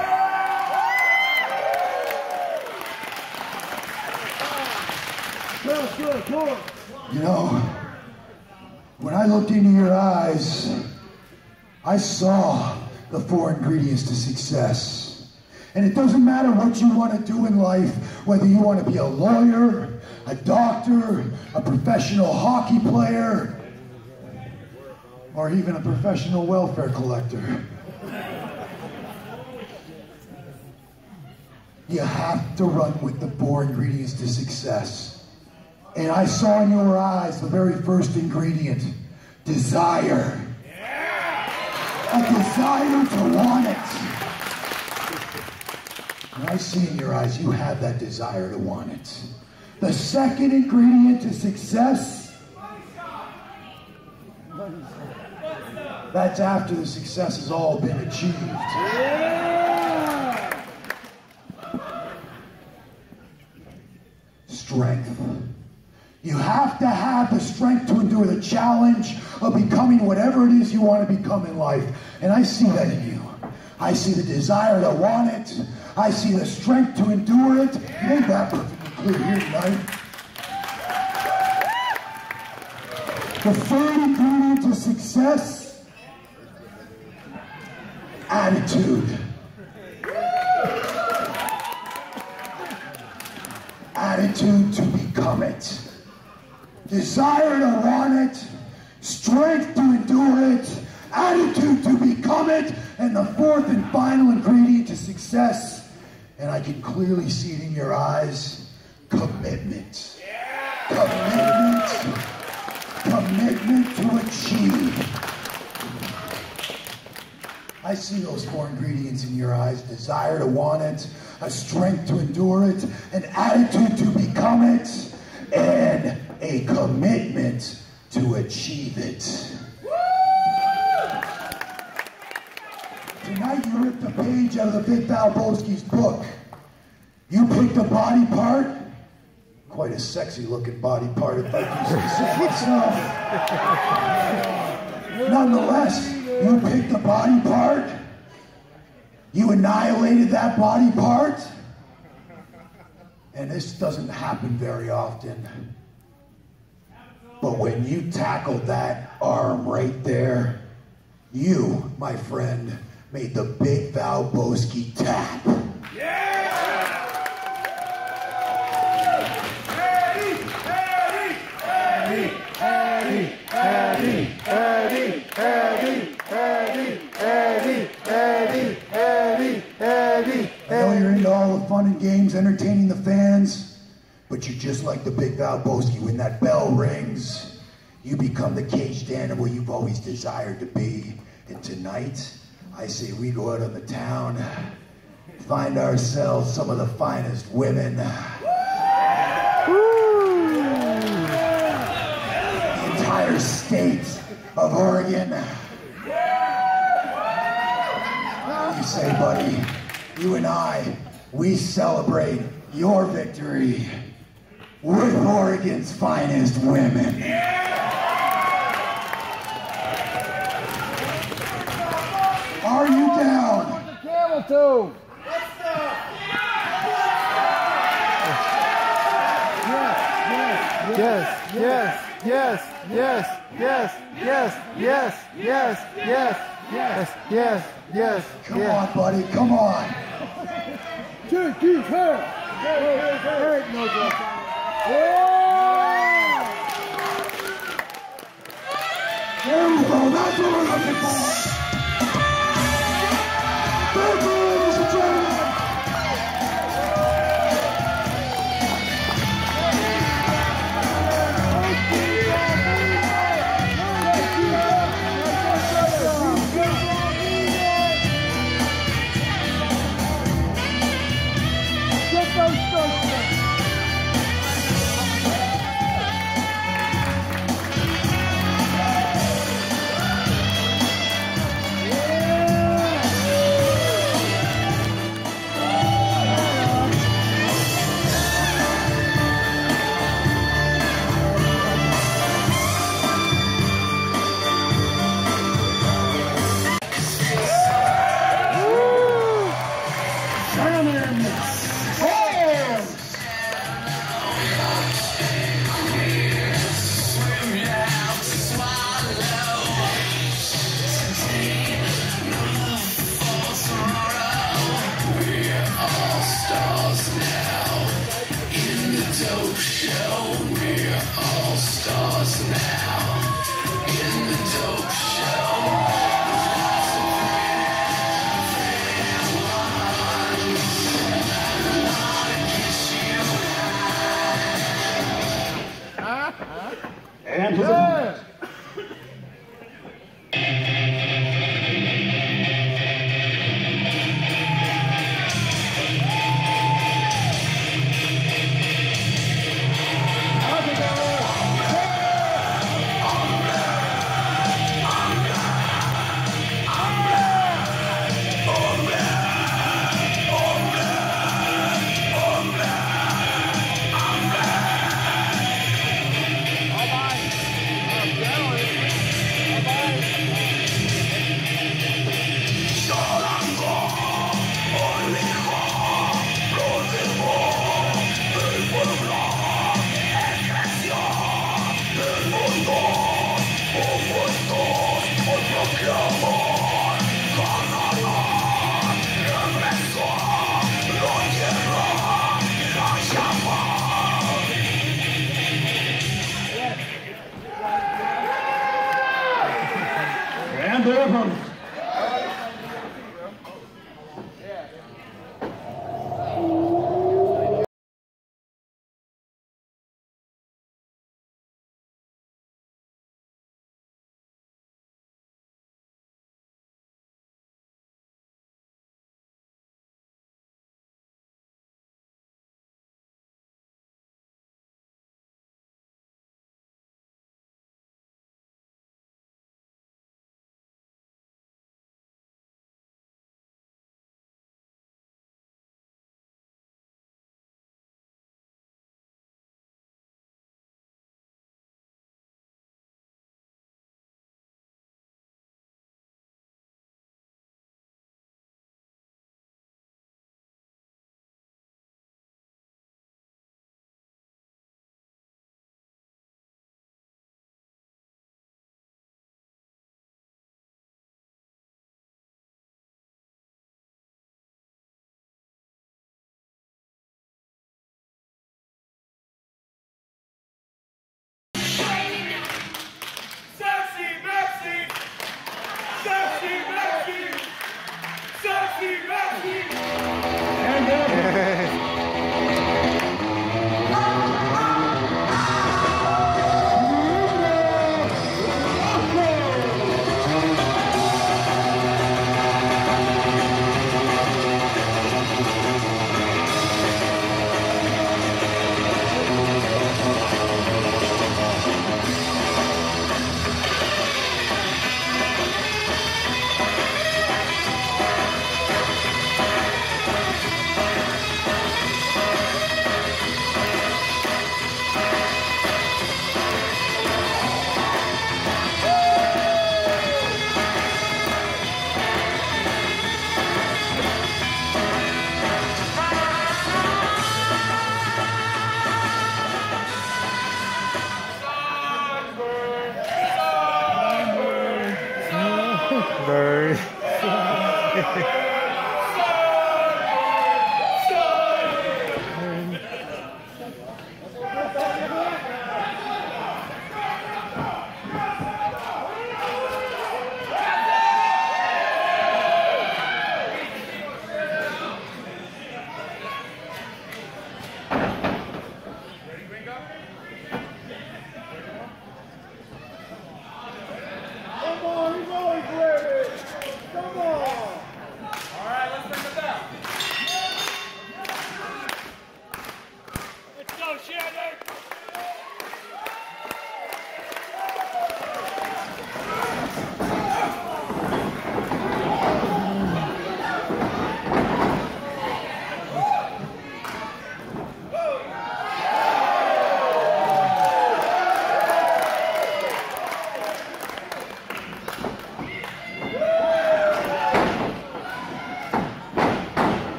You know, when I looked into your eyes, I saw the four ingredients to success. And it doesn't matter what you want to do in life, whether you want to be a lawyer, a doctor, a professional hockey player, or even a professional welfare collector. You have to run with the four ingredients to success. And I saw in your eyes the very first ingredient, desire. A desire to want it. And I see in your eyes you have that desire to want it. The second ingredient to success, that's after the success has all been achieved. Strength. You have to have the strength to endure the challenge of becoming whatever it is you want to become in life. And I see that in you. I see the desire to want it. I see the strength to endure it. You made that perfectly clear here tonight. The third ingredient to success, attitude. Attitude to become it. Desire to want it, strength to endure it, attitude to become it, and the fourth and final ingredient to success, and I can clearly see it in your eyes, commitment. Commitment. Commitment to achieve. I see those four ingredients in your eyes, desire to want it, a strength to endure it, an attitude to become it, and a commitment to achieve it. Tonight you ripped a page out of the Big Val Boski's book. You picked a body part. Quite a sexy looking body part, if I do say myself. Nonetheless, you picked a body part. You annihilated that body part. And this doesn't happen very often. But when you tackled that arm right there, you, my friend, made the Big Val Boski tap. Yeah! Eddie, Eddie, Eddie, Eddie, Eddie, Eddie, Eddie, Eddie, Eddie, Eddie. I know you're into all the fun and games, entertaining the fans, but you're just like the Big Val Boski. When that bell rings, you become the caged animal you've always desired to be. And tonight, I say we go out on the town, find ourselves some of the finest women. Entire state of Oregon. You say, buddy, you and I, we celebrate your victory with Oregon's finest women. Are you down? Camel toe. Yes, yes, yes, yes, yes, yes, yes, yes, yes, yes, yes, yes. Come on, buddy, come on. Take you hurt. Hurt, no good. There we go, that's what we're looking for. Thank you, ladies and gentlemen. And to the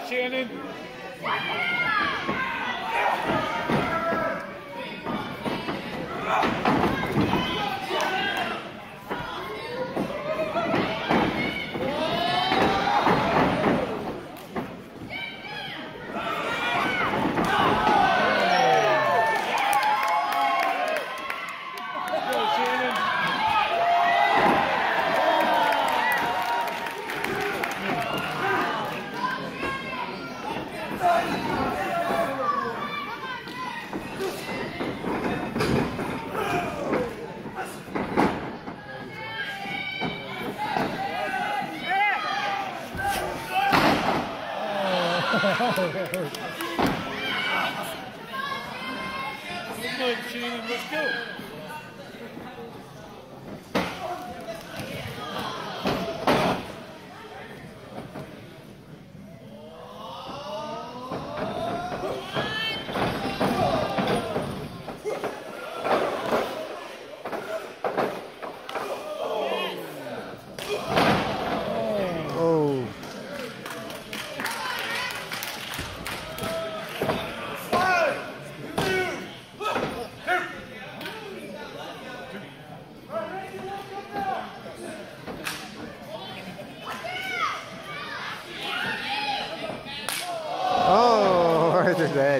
Shannon. Good, Shannon, let's go. Oh, right there's the head.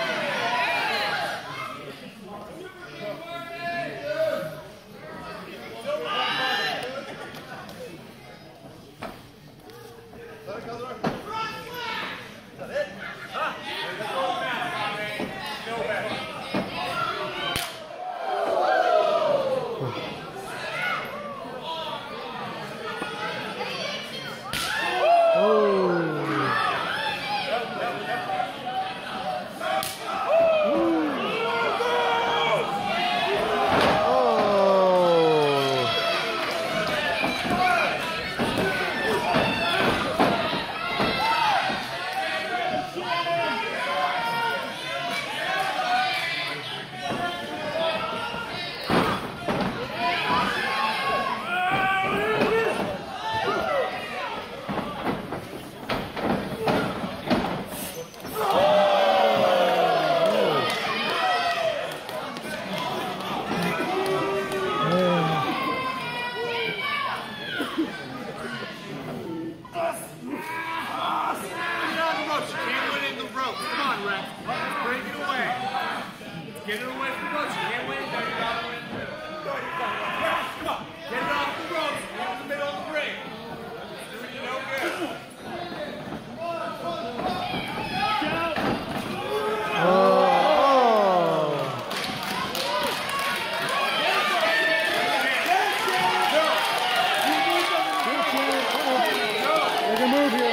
Get it away from the ropes. You can't win. You gotta win. Come on. Get it off the ropes. Get in the middle of the ring. Doing you no good. Make a move here.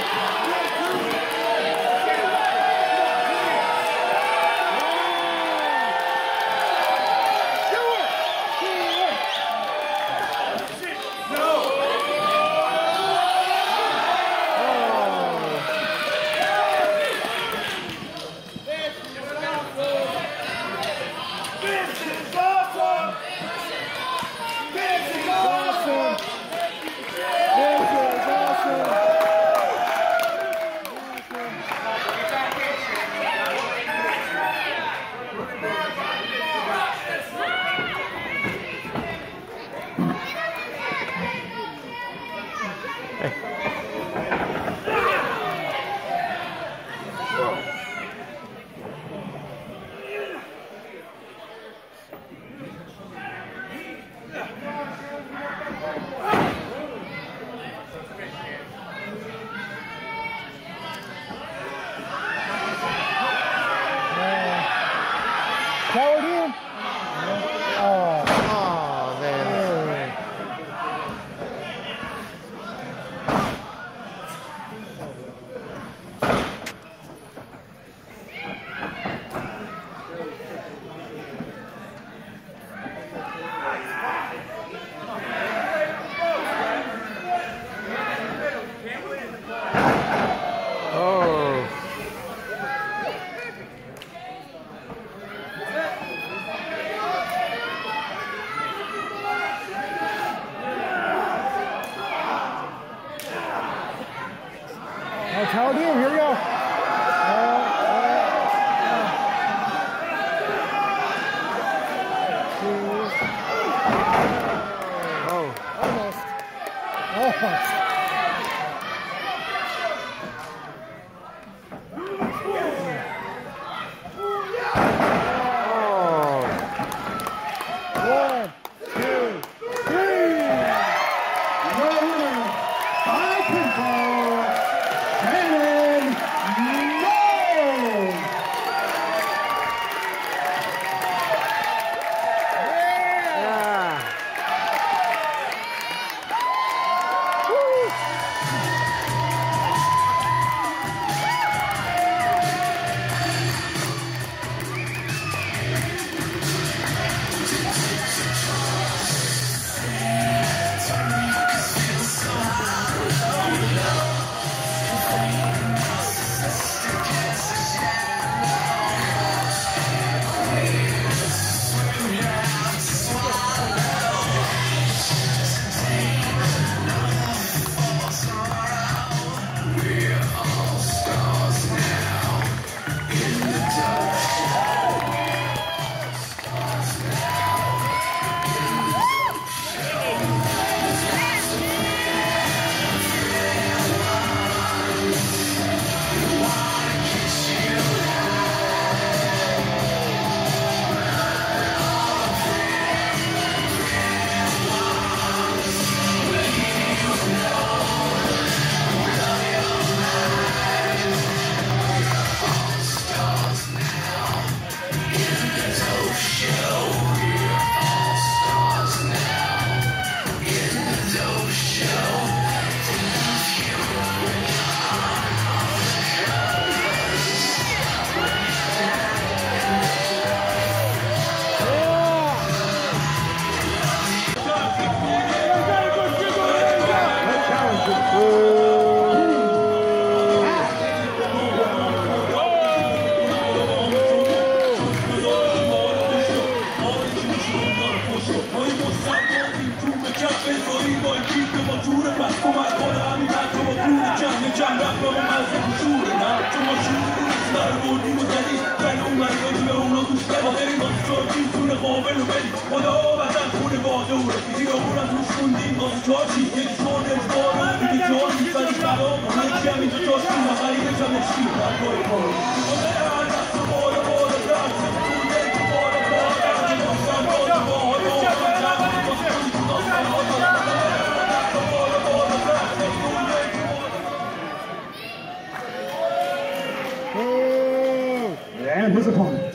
Coward in. Oh, Oh, man. Oh. that's how it is. Here we go. And his opponent.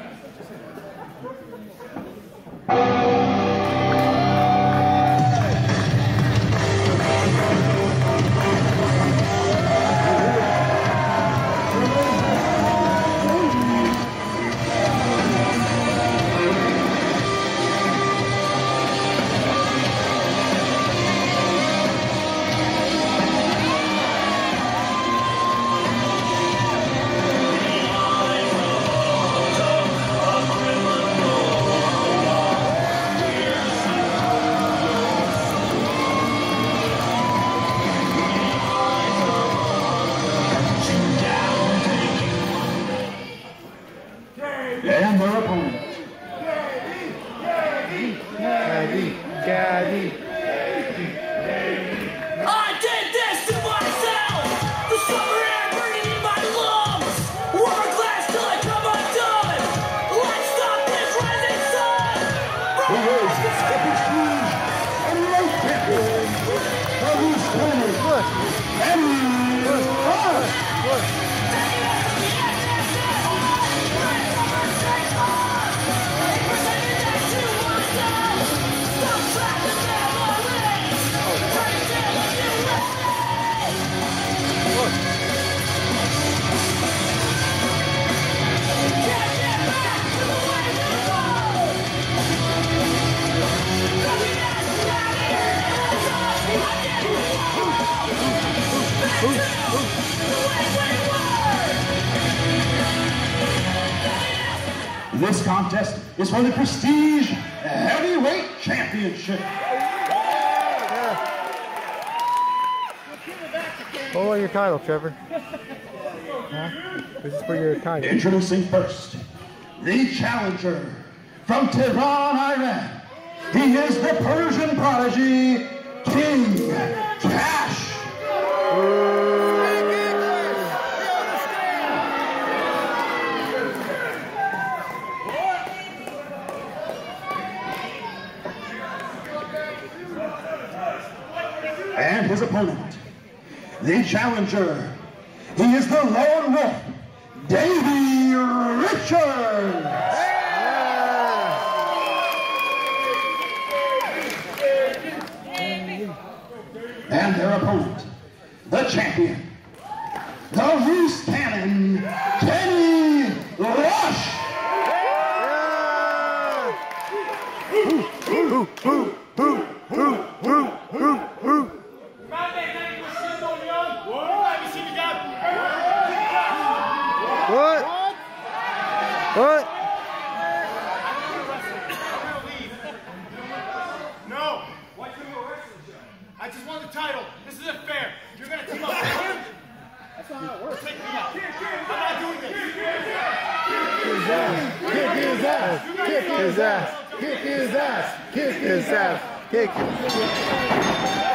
And their opponent. Gaddy, Gaddy. I did this to myself! The summer air burning in my lungs! Warm glass till I come undone! Let's stop this rising sun! He is the skipping speed and rope champion of East Corner. And Rush. This contest is for the Prestige Heavyweight Championship. Hold on your title, Trevor. Huh? This is for your title. Introducing first, the challenger from Tehran, Iran. He is the Persian prodigy, King Cash. And his opponent, the challenger, he is the lone wolf, Davey Richards. And their opponent, the champion, the loose cannon, Kenny Rush. Ooh, ooh, ooh, ooh, ooh, ooh, ooh, ooh. What? What? No. Why couldn't we wrestle each other? I just won the title. This isn't fair. You're gonna team up with him? That's not how it works. Take me out. I'm not doing this. Kick his ass! Kick his ass! Kick his ass! Kick his ass! Kick his ass!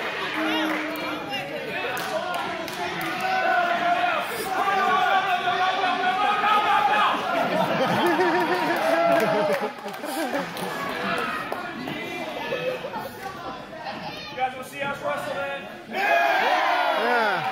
You guys want to see us wrestle, man? Yeah!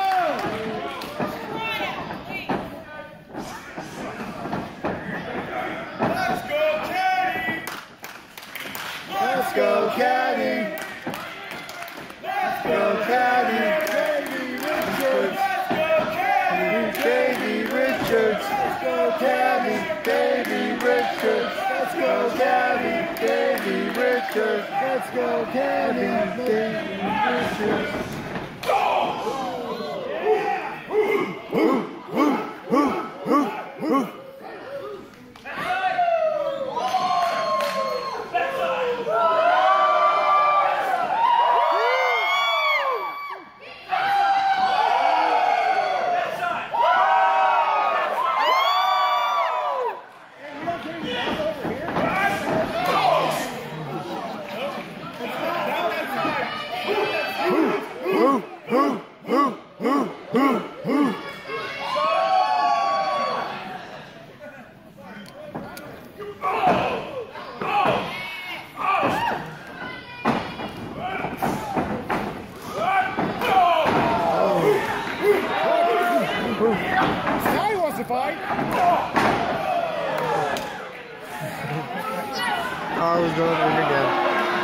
Let's go, Caddy! Let's go, Caddy! Let's go, Caddy! Davey Richards! Let's go, Caddy! Davey Richards! Let's go, Caddy! Davey Richards! Let's go, Caddy! Davey Richards! who, who, who, who. Now he wants to fight. I was going in again.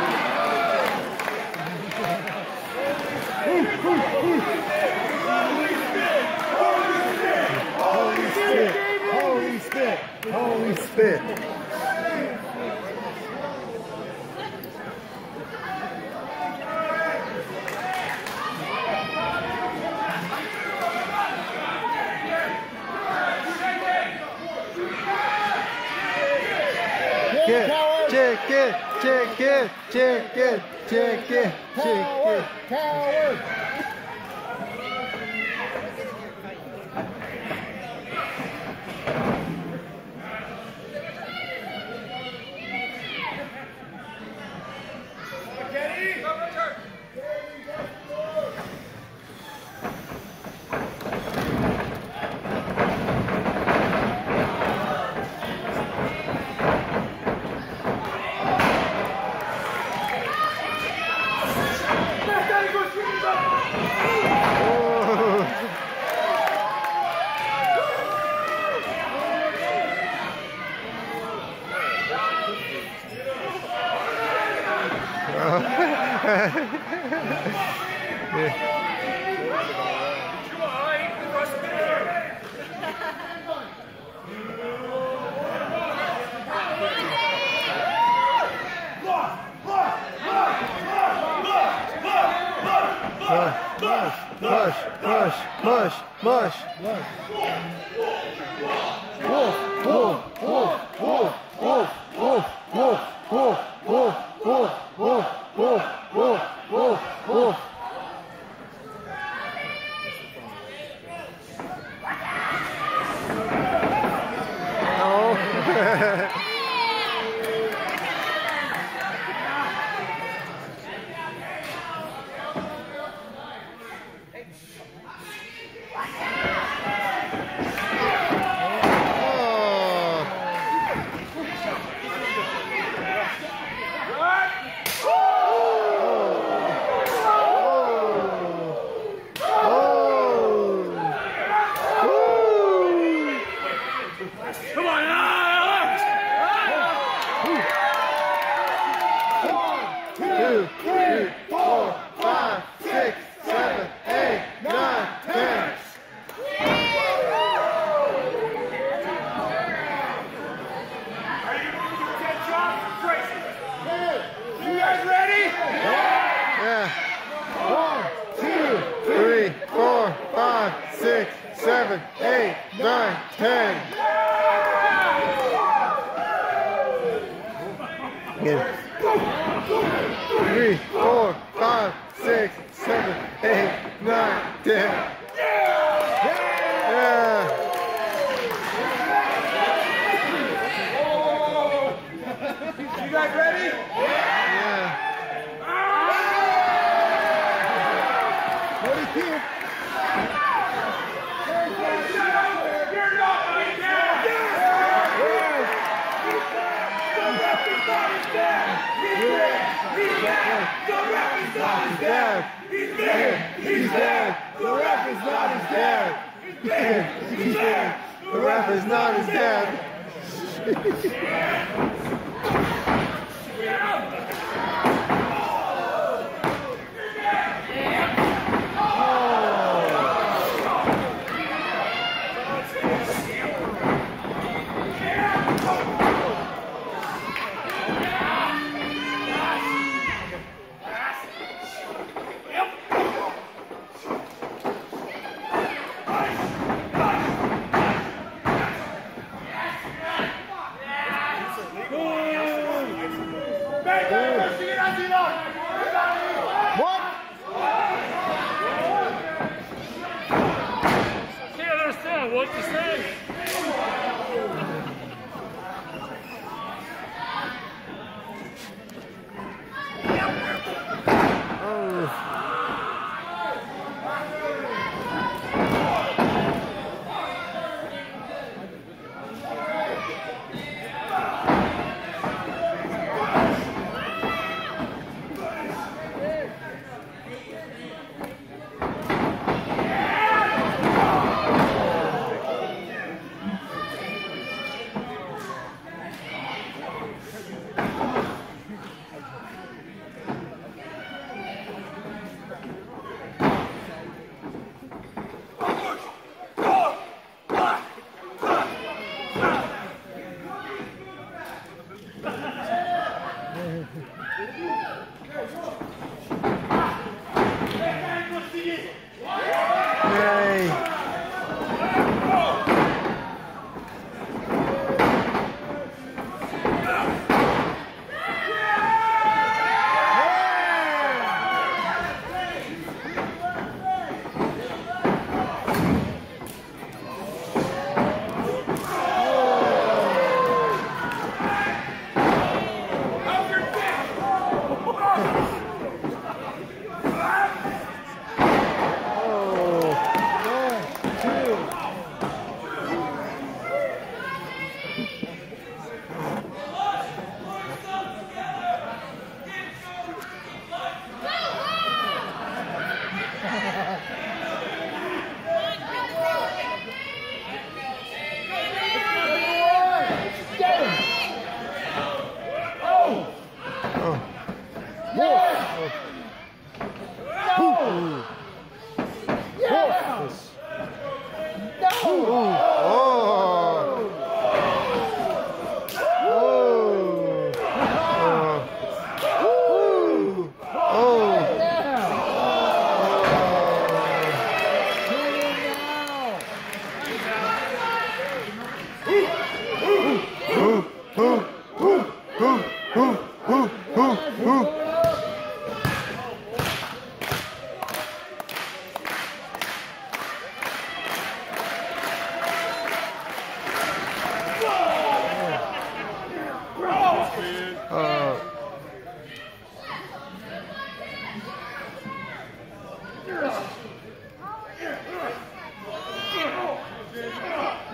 Holy spit! Holy spit! Holy spit! Check it, check it, check it, check it, check it, check it. Coward! Mush, mush, mush, mush, mush. Wolf, wolf, wolf, wolf, wolf, wolf, wolf, wolf, wolf, wolf, wolf, wolf, wolf, wolf, wolf. Oh. Come on, Alex! Two, three, four, five, six, seven, eight, nine, ten. Are you ten shots? Crazy. You guys ready? Yeah. One, two, three, four, five, six, seven, eight, nine, ten. Yeah. Three, four, five, six, seven, eight, nine, ten. Yeah. You guys ready? Yeah. forty-two. You're not going down! The ref is not his dad! He's dead! He's dead! The ref is not his dad! He's dead! He's dead! The ref is not his dad! He's dead! He's dead! The ref is not his dad. Can't understand what you're saying. Oh.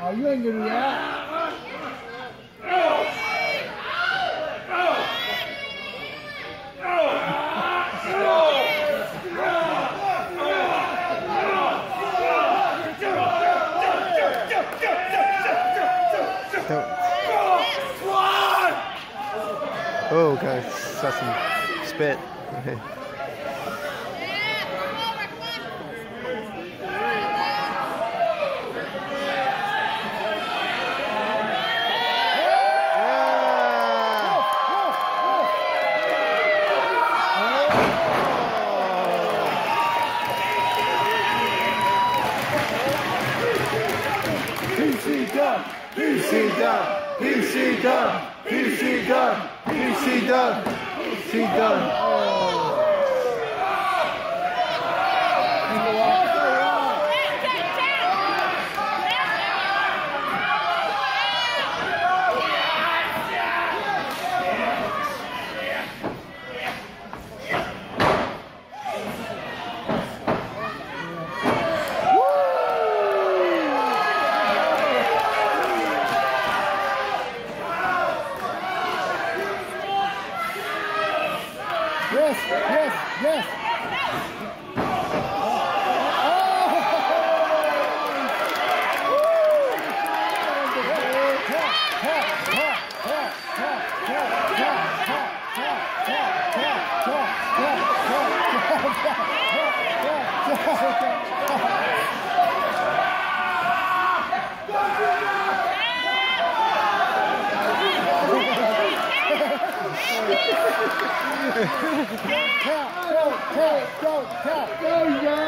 Oh, you ain't gonna do that. Oh, guys, that's some spit. P C done! P C done! P C done! P C done! P C done! P C done! Oh. Yes, yes, yes. Tap, go, tap, go, tap, there you go.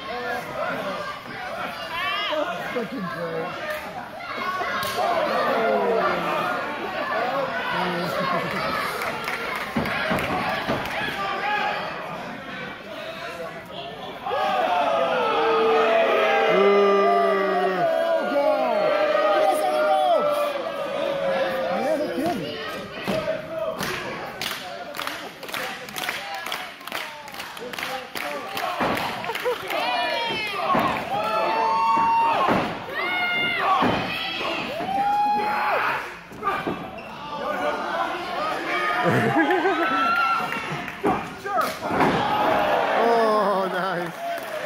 Freaking great. Oh, nice.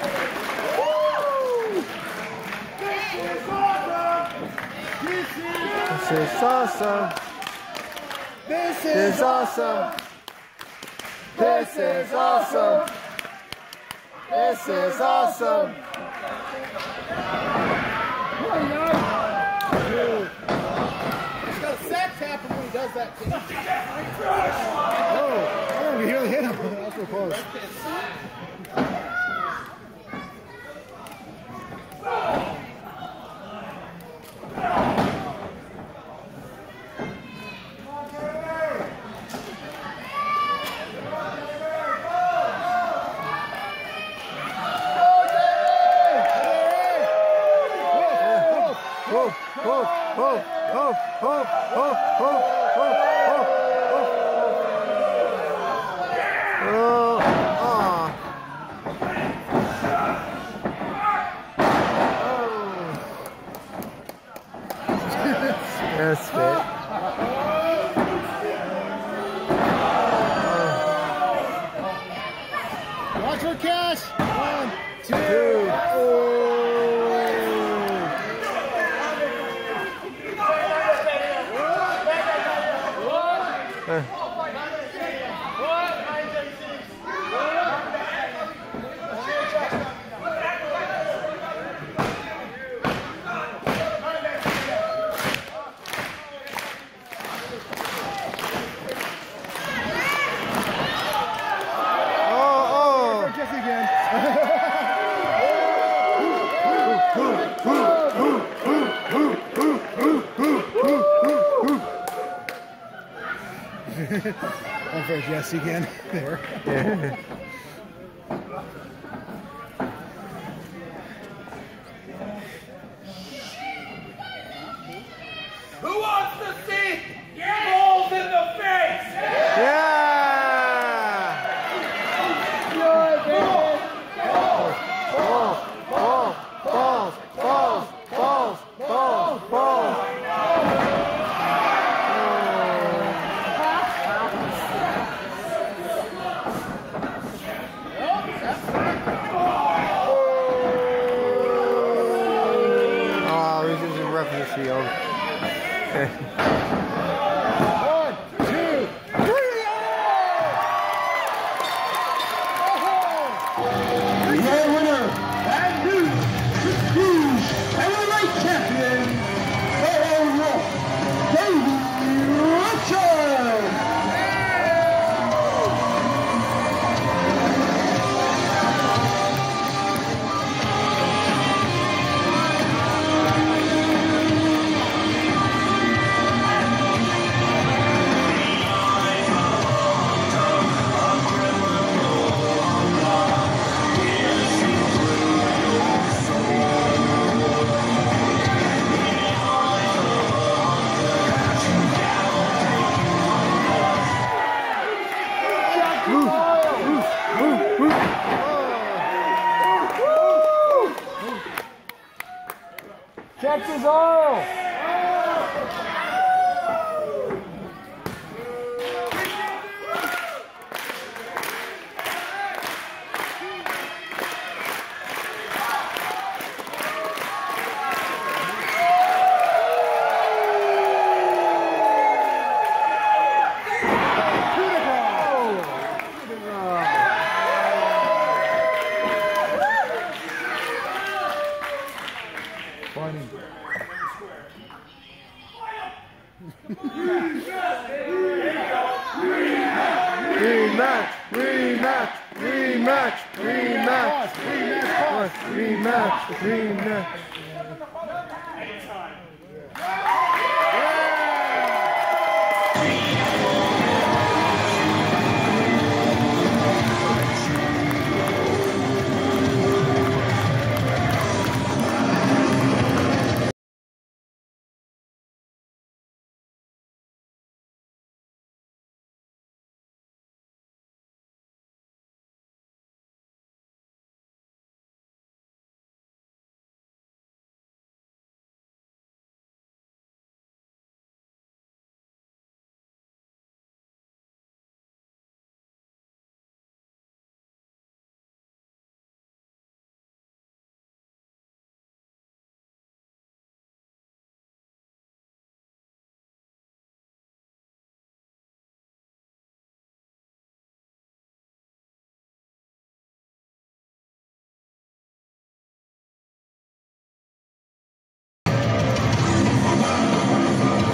This is awesome. This This is awesome. This is awesome. This is awesome. He's got a sack tap him when he does that thing. Oh, I don't even hit him. That was so close. Whoa, whoa, whoa, whoa, whoa, whoa, whoa, whoa, whoa, whoa. Oh, ah. That's fit. Watch her cash. One, two. Dude. Oh. Uh. Jesse again. One for Jesse again. There. Who wants to see balls in the face? Yeah! Balls, balls, balls, balls, balls, balls, balls. the shield. One, two, three! Your winner and new prestige heavyweight champion, Davey Richards. Check his oil! Rematch, rematch, rematch, rematch, rematch, rematch, rematch.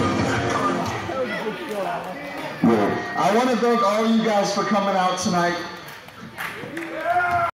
I want to thank all you guys for coming out tonight.